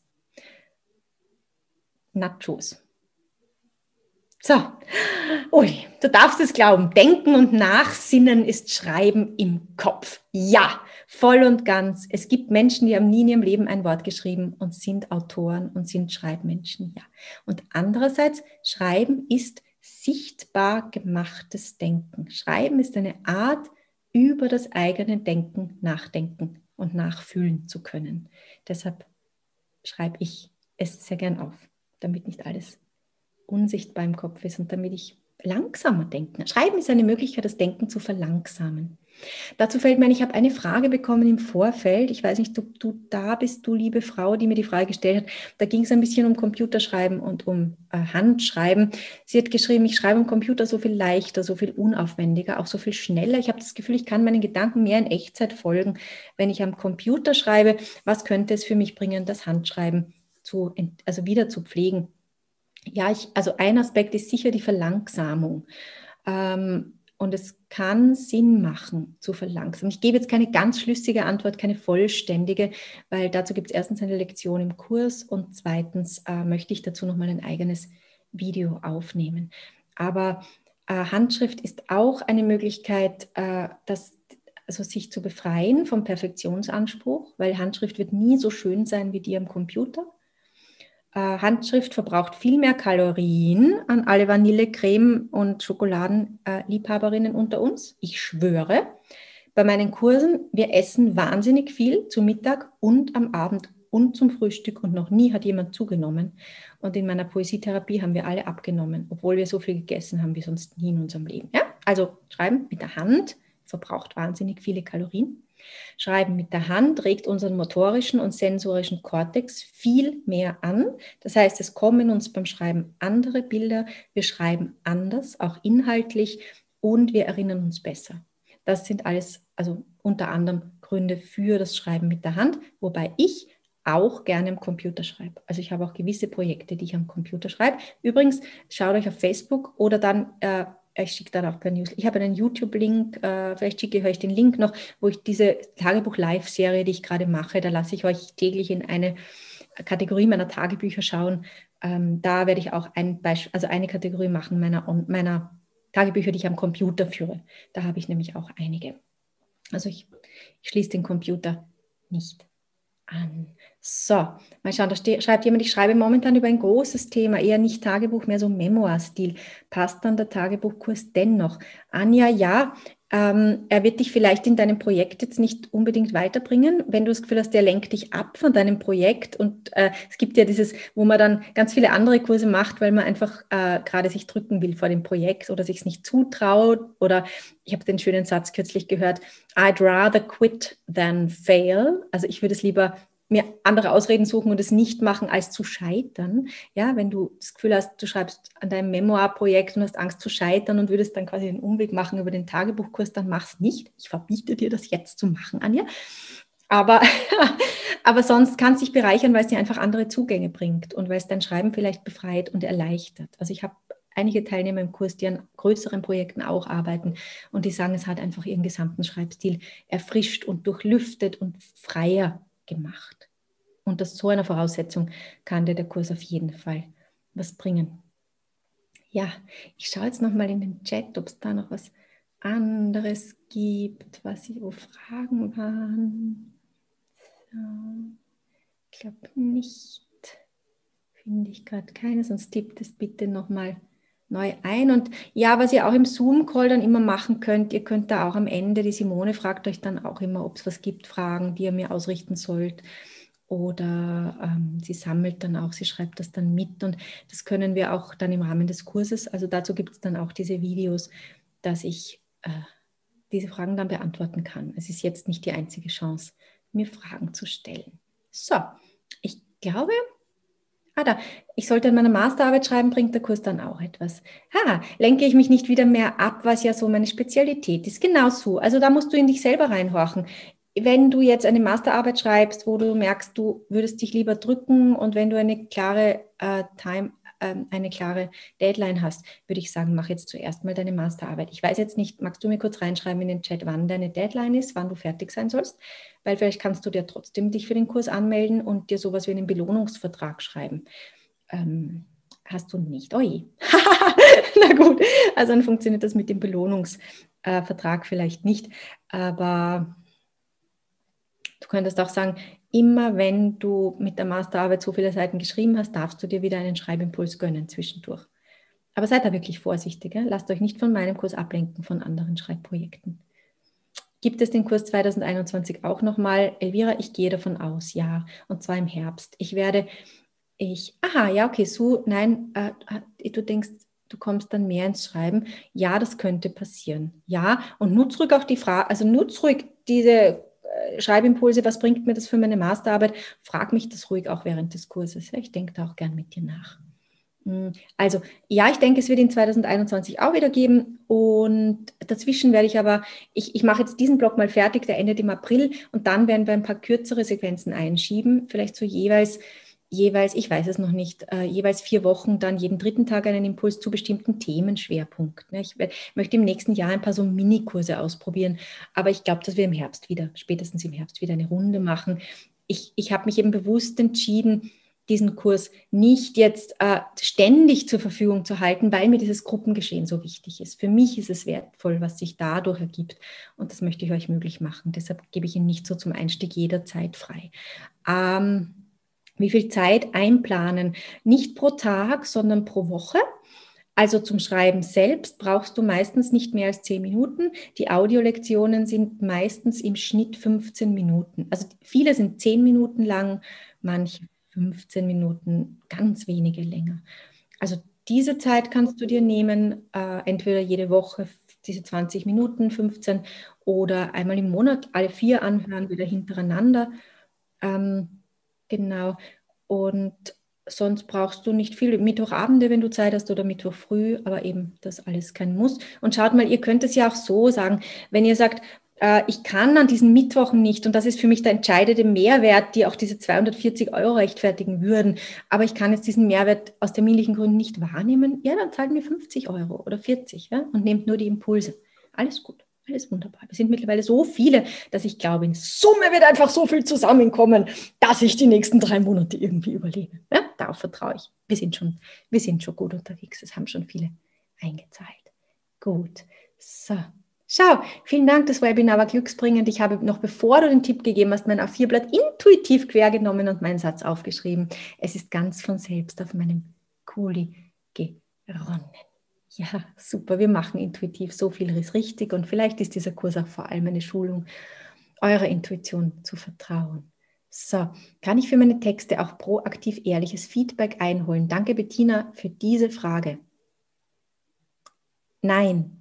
Nachos. So, ui, du darfst es glauben, Denken und Nachsinnen ist Schreiben im Kopf. Ja, voll und ganz. Es gibt Menschen, die haben nie in ihrem Leben ein Wort geschrieben und sind Autoren und sind Schreibmenschen. Ja. Und andererseits, Schreiben ist sichtbar gemachtes Denken. Schreiben ist eine Art, über das eigene Denken nachdenken und nachfühlen zu können. Deshalb schreibe ich es sehr gern auf, damit nicht alles unsichtbar im Kopf ist und damit ich langsamer denke. Schreiben ist eine Möglichkeit, das Denken zu verlangsamen. Dazu fällt mir ein, ich habe eine Frage bekommen im Vorfeld. Ich weiß nicht, ob du da bist, du liebe Frau, die mir die Frage gestellt hat. Da ging es ein bisschen um Computerschreiben und um äh, Handschreiben. Sie hat geschrieben, ich schreibe am Computer so viel leichter, so viel unaufwendiger, auch so viel schneller. Ich habe das Gefühl, ich kann meinen Gedanken mehr in Echtzeit folgen, wenn ich am Computer schreibe. Was könnte es für mich bringen, das Handschreiben zu, also wieder zu pflegen? Ja, ich, also ein Aspekt ist sicher die Verlangsamung. Ähm, und es kann Sinn machen, zu verlangsamen. Ich gebe jetzt keine ganz schlüssige Antwort, keine vollständige, weil dazu gibt es erstens eine Lektion im Kurs und zweitens äh, möchte ich dazu nochmal ein eigenes Video aufnehmen. Aber äh, Handschrift ist auch eine Möglichkeit, äh, das, also sich zu befreien vom Perfektionsanspruch, weil Handschrift wird nie so schön sein wie die am Computer. Handschrift verbraucht viel mehr Kalorien an alle Vanillecreme- und Schokoladenliebhaberinnen unter uns. Ich schwöre, bei meinen Kursen, wir essen wahnsinnig viel zu Mittag und am Abend und zum Frühstück und noch nie hat jemand zugenommen. Und in meiner Poesietherapie haben wir alle abgenommen, obwohl wir so viel gegessen haben wie sonst nie in unserem Leben. Ja? Also schreiben mit der Hand verbraucht wahnsinnig viele Kalorien. Schreiben mit der Hand regt unseren motorischen und sensorischen Kortex viel mehr an. Das heißt, es kommen uns beim Schreiben andere Bilder, wir schreiben anders, auch inhaltlich, und wir erinnern uns besser. Das sind alles, also unter anderem Gründe für das Schreiben mit der Hand, wobei ich auch gerne am Computer schreibe. Also ich habe auch gewisse Projekte, die ich am Computer schreibe. Übrigens, schaut euch auf Facebook oder dann, äh, ich schicke dann auch per News. Ich habe einen YouTube-Link, äh, vielleicht schicke ich euch den Link noch, wo ich diese Tagebuch-Live-Serie, die ich gerade mache, da lasse ich euch täglich in eine Kategorie meiner Tagebücher schauen. Ähm, da werde ich auch ein Beispiel, also eine Kategorie machen meiner, meiner Tagebücher, die ich am Computer führe. Da habe ich nämlich auch einige. Also ich, ich schließe den Computer nicht an. So, mal schauen, da steht, schreibt jemand, ich schreibe momentan über ein großes Thema, eher nicht Tagebuch, mehr so Memoir-Stil. Passt dann der Tagebuchkurs dennoch? Anja, ja, ähm, er wird dich vielleicht in deinem Projekt jetzt nicht unbedingt weiterbringen, wenn du das Gefühl hast, der lenkt dich ab von deinem Projekt. Und äh, es gibt ja dieses, wo man dann ganz viele andere Kurse macht, weil man einfach äh, gerade sich drücken will vor dem Projekt oder sich es nicht zutraut. Oder ich habe den schönen Satz kürzlich gehört, I'd rather quit than fail. Also ich würde es lieber mir andere Ausreden suchen und es nicht machen, als zu scheitern. Ja, wenn du das Gefühl hast, du schreibst an deinem Memoir-Projekt und hast Angst zu scheitern und würdest dann quasi den Umweg machen über den Tagebuchkurs, dann mach's nicht. Ich verbiete dir das jetzt zu machen, Anja. Aber, aber sonst kann es dich bereichern, weil es dir einfach andere Zugänge bringt und weil es dein Schreiben vielleicht befreit und erleichtert. Also ich habe einige Teilnehmer im Kurs, die an größeren Projekten auch arbeiten und die sagen, es hat einfach ihren gesamten Schreibstil erfrischt und durchlüftet und freier gemacht. Und das so einer Voraussetzung kann dir der Kurs auf jeden Fall was bringen. Ja, ich schaue jetzt nochmal in den Chat, ob es da noch was anderes gibt, was hier wo Fragen waren. So, ich glaube nicht. Finde ich gerade keine, sonst tippt es bitte nochmal neu ein. Und ja, was ihr auch im Zoom-Call dann immer machen könnt, ihr könnt da auch am Ende, die Simone fragt euch dann auch immer, ob es was gibt, Fragen, die ihr mir ausrichten sollt. Oder ähm, sie sammelt dann auch, sie schreibt das dann mit. Und das können wir auch dann im Rahmen des Kurses, also dazu gibt es dann auch diese Videos, dass ich äh, diese Fragen dann beantworten kann. Es ist jetzt nicht die einzige Chance, mir Fragen zu stellen. So, ich glaube... Ah, da. Ich sollte an meiner Masterarbeit schreiben, bringt der Kurs dann auch etwas. Ha, lenke ich mich nicht wieder mehr ab, was ja so meine Spezialität ist. Genau so. Also da musst du in dich selber reinhorchen. Wenn du jetzt eine Masterarbeit schreibst, wo du merkst, du würdest dich lieber drücken und wenn du eine klare äh, Time, äh, eine klare Deadline hast, würde ich sagen, mach jetzt zuerst mal deine Masterarbeit. Ich weiß jetzt nicht, magst du mir kurz reinschreiben in den Chat, wann deine Deadline ist, wann du fertig sein sollst? Weil vielleicht kannst du dir trotzdem dich für den Kurs anmelden und dir sowas wie einen Belohnungsvertrag schreiben. Ähm, hast du nicht? Oh je. Na gut, also dann funktioniert das mit dem Belohnungsvertrag äh, vielleicht nicht. Aber du könntest auch sagen, immer wenn du mit der Masterarbeit so viele Seiten geschrieben hast, darfst du dir wieder einen Schreibimpuls gönnen zwischendurch. Aber seid da wirklich vorsichtig. Ja? Lasst euch nicht von meinem Kurs ablenken von anderen Schreibprojekten. Gibt es den Kurs zwanzig einundzwanzig auch nochmal? Elvira, ich gehe davon aus, ja. Und zwar im Herbst. Ich werde, ich, aha, ja, okay, so, nein, äh, du denkst, du kommst dann mehr ins Schreiben. Ja, das könnte passieren. Ja, und nutz ruhig auch die Frage, also nutz ruhig diese äh, Schreibimpulse, was bringt mir das für meine Masterarbeit? Frag mich das ruhig auch während des Kurses. Ja, ich denke da auch gern mit dir nach. Also ja, ich denke, es wird ihn zwanzig einundzwanzig auch wieder geben und dazwischen werde ich aber, ich, ich mache jetzt diesen Block mal fertig, der endet im April und dann werden wir ein paar kürzere Sequenzen einschieben, vielleicht so jeweils, jeweils, ich weiß es noch nicht, äh, jeweils vier Wochen, dann jeden dritten Tag einen Impuls zu bestimmten Themenschwerpunkten. Ne? Ich werd, möchte im nächsten Jahr ein paar so Minikurse ausprobieren, aber ich glaube, dass wir im Herbst wieder, spätestens im Herbst wieder eine Runde machen. Ich, ich habe mich eben bewusst entschieden, diesen Kurs nicht jetzt äh, ständig zur Verfügung zu halten, weil mir dieses Gruppengeschehen so wichtig ist. Für mich ist es wertvoll, was sich dadurch ergibt und das möchte ich euch möglich machen. Deshalb gebe ich ihn nicht so zum Einstieg jederzeit frei. Ähm, wie viel Zeit einplanen? Nicht pro Tag, sondern pro Woche. Also zum Schreiben selbst brauchst du meistens nicht mehr als zehn Minuten. Die Audiolektionen sind meistens im Schnitt fünfzehn Minuten. Also viele sind zehn Minuten lang, manche fünfzehn Minuten, ganz wenige länger. Also diese Zeit kannst du dir nehmen, äh, entweder jede Woche diese zwanzig Minuten, fünfzehn oder einmal im Monat alle vier anhören, wieder hintereinander. Ähm, genau. Und sonst brauchst du nicht viel. Mittwochabende, wenn du Zeit hast, oder Mittwoch früh, aber eben das alles kein Muss. Und schaut mal, ihr könnt es ja auch so sagen, wenn ihr sagt, äh, ich kann an diesen Mittwochen nicht, und das ist für mich der entscheidende Mehrwert, die auch diese zweihundertvierzig Euro rechtfertigen würden, aber ich kann jetzt diesen Mehrwert aus terminlichen Gründen nicht wahrnehmen, ja, dann zahlt mir fünfzig Euro oder vierzig, ja, und nehmt nur die Impulse. Alles gut. Alles wunderbar. Wir sind mittlerweile so viele, dass ich glaube, in Summe wird einfach so viel zusammenkommen, dass ich die nächsten drei Monate irgendwie überlebe. Ja, darauf vertraue ich. Wir sind schon, wir sind schon gut unterwegs. Es haben schon viele eingezahlt. Gut. So. Schau, vielen Dank. Das Webinar war glücksbringend. Ich habe noch, bevor du den Tipp gegeben hast, mein A vier Blatt intuitiv quer genommen und meinen Satz aufgeschrieben. Es ist ganz von selbst auf meinem Kuli geronnen. Ja, super, wir machen intuitiv so viel richtig, und vielleicht ist dieser Kurs auch vor allem eine Schulung, eurer Intuition zu vertrauen. So, kann ich für meine Texte auch proaktiv ehrliches Feedback einholen? Danke, Bettina, für diese Frage. Nein.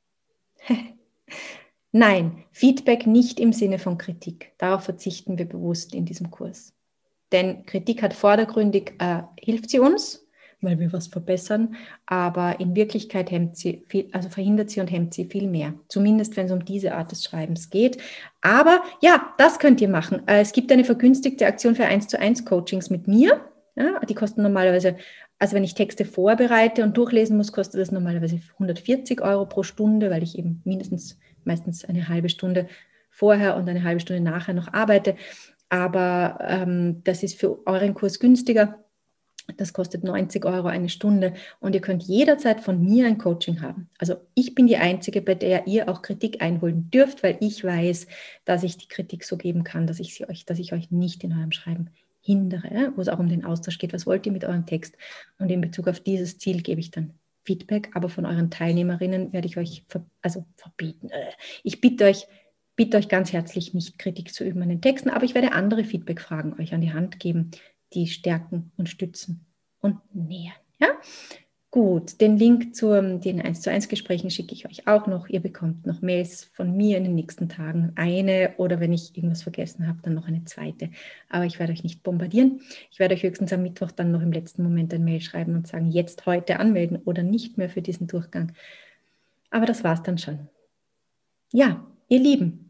Nein, Feedback nicht im Sinne von Kritik. Darauf verzichten wir bewusst in diesem Kurs. Denn Kritik hat vordergründig, äh, hilft sie uns, weil wir was verbessern, aber in Wirklichkeit hemmt sie viel, also verhindert sie und hemmt sie viel mehr. Zumindest, wenn es um diese Art des Schreibens geht. Aber ja, das könnt ihr machen. Es gibt eine vergünstigte Aktion für eins zu eins Coachings mit mir. Ja, die kosten normalerweise, also wenn ich Texte vorbereite und durchlesen muss, kostet das normalerweise hundertvierzig Euro pro Stunde, weil ich eben mindestens, meistens eine halbe Stunde vorher und eine halbe Stunde nachher noch arbeite. Aber ähm, das ist für euren Kurs günstiger. Das kostet neunzig Euro eine Stunde, und ihr könnt jederzeit von mir ein Coaching haben. Also ich bin die Einzige, bei der ihr auch Kritik einholen dürft, weil ich weiß, dass ich die Kritik so geben kann, dass ich sie euch, dass ich euch nicht in eurem Schreiben hindere, wo es auch um den Austausch geht. Was wollt ihr mit eurem Text? Und in Bezug auf dieses Ziel gebe ich dann Feedback, aber von euren Teilnehmerinnen werde ich euch ver- also verbieten. Ich bitte euch, bitte euch ganz herzlich, nicht Kritik zu üben an den Texten, aber ich werde andere Feedback-Fragen euch an die Hand geben, die stärken und stützen und nähern. Ja? Gut, den Link zu den eins zu eins Gesprächen schicke ich euch auch noch. Ihr bekommt noch Mails von mir in den nächsten Tagen. Eine, oder wenn ich irgendwas vergessen habe, dann noch eine zweite. Aber ich werde euch nicht bombardieren. Ich werde euch höchstens am Mittwoch dann noch im letzten Moment ein Mail schreiben und sagen, jetzt heute anmelden oder nicht mehr für diesen Durchgang. Aber das war es dann schon. Ja, ihr Lieben,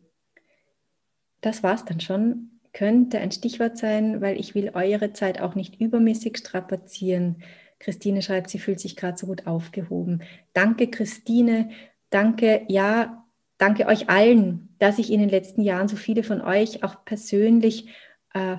das war es dann schon. Könnte ein Stichwort sein, weil ich will eure Zeit auch nicht übermäßig strapazieren. Christine schreibt, sie fühlt sich gerade so gut aufgehoben. Danke, Christine. Danke, ja, danke euch allen, dass ich in den letzten Jahren so viele von euch auch persönlich, äh,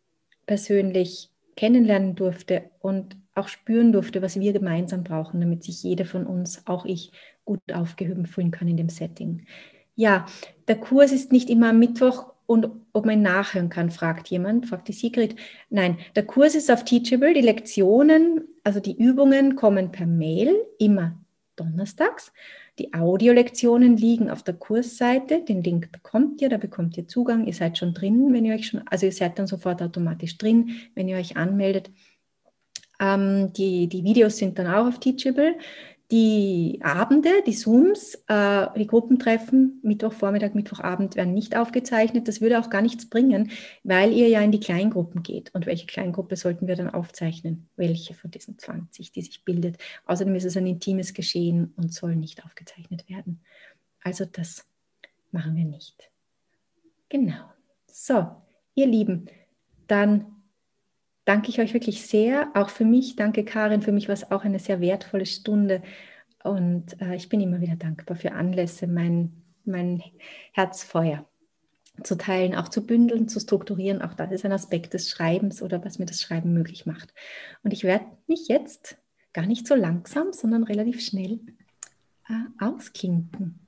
persönlich kennenlernen durfte und auch spüren durfte, was wir gemeinsam brauchen, damit sich jeder von uns, auch ich, gut aufgehoben fühlen kann in dem Setting. Ja, der Kurs ist nicht immer am Mittwoch, und ob man ihn nachhören kann, fragt jemand, fragt die Sigrid. Nein, der Kurs ist auf Teachable. Die Lektionen, also die Übungen, kommen per Mail, immer donnerstags. Die Audiolektionen liegen auf der Kursseite. Den Link bekommt ihr, da bekommt ihr Zugang. Ihr seid schon drin, wenn ihr euch schon, also ihr seid dann sofort automatisch drin, wenn ihr euch anmeldet. Ähm, die, die Videos sind dann auch auf Teachable. Die Abende, die Zooms, äh, die Gruppentreffen, Mittwochvormittag, Mittwochabend werden nicht aufgezeichnet. Das würde auch gar nichts bringen, weil ihr ja in die Kleingruppen geht. Und welche Kleingruppe sollten wir dann aufzeichnen? Welche von diesen zwanzig, die sich bildet? Außerdem ist es ein intimes Geschehen und soll nicht aufgezeichnet werden. Also das machen wir nicht. Genau. So, ihr Lieben, dann danke ich euch wirklich sehr, auch für mich. Danke, Karin, für mich war es auch eine sehr wertvolle Stunde, und äh, ich bin immer wieder dankbar für Anlässe, mein, mein Herzfeuer zu teilen, auch zu bündeln, zu strukturieren. Auch das ist ein Aspekt des Schreibens oder was mir das Schreiben möglich macht. Und ich werde mich jetzt gar nicht so langsam, sondern relativ schnell äh, ausklinken.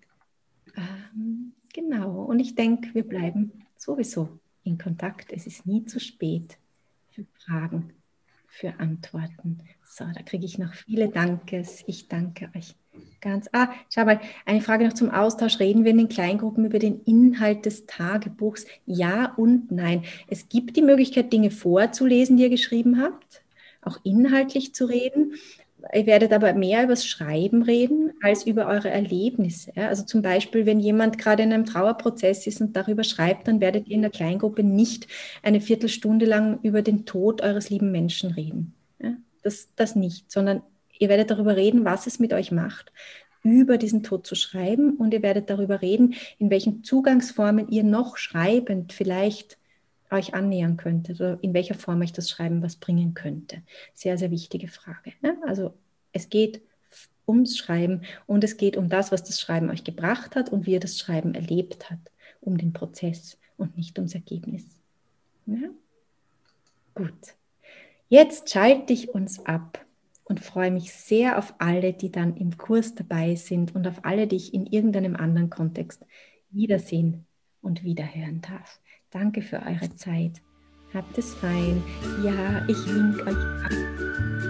Ähm, genau, und ich denke, wir bleiben sowieso in Kontakt. Es ist nie zu spät für Fragen, für Antworten. So, da kriege ich noch viele Dankes. Ich danke euch ganz. Ah, schau mal, eine Frage noch zum Austausch. Reden wir in den Kleingruppen über den Inhalt des Tagebuchs? Ja und nein. Es gibt die Möglichkeit, Dinge vorzulesen, die ihr geschrieben habt, auch inhaltlich zu reden. Ihr werdet aber mehr über das Schreiben reden als über eure Erlebnisse. Ja? Also zum Beispiel, wenn jemand gerade in einem Trauerprozess ist und darüber schreibt, dann werdet ihr in der Kleingruppe nicht eine Viertelstunde lang über den Tod eures lieben Menschen reden. Ja? Das, das nicht, sondern ihr werdet darüber reden, was es mit euch macht, über diesen Tod zu schreiben, und ihr werdet darüber reden, in welchen Zugangsformen ihr noch schreibend vielleicht euch annähern könntet oder in welcher Form euch das Schreiben was bringen könnte. Sehr, sehr wichtige Frage. Ne? Also es geht ums Schreiben und es geht um das, was das Schreiben euch gebracht hat und wie ihr das Schreiben erlebt habt, um den Prozess und nicht ums Ergebnis. Ja? Gut. Jetzt schalte ich uns ab und freue mich sehr auf alle, die dann im Kurs dabei sind und auf alle, die ich in irgendeinem anderen Kontext wiedersehen und wiederhören darf. Danke für eure Zeit. Habt es fein. Ja, ich wink euch ab.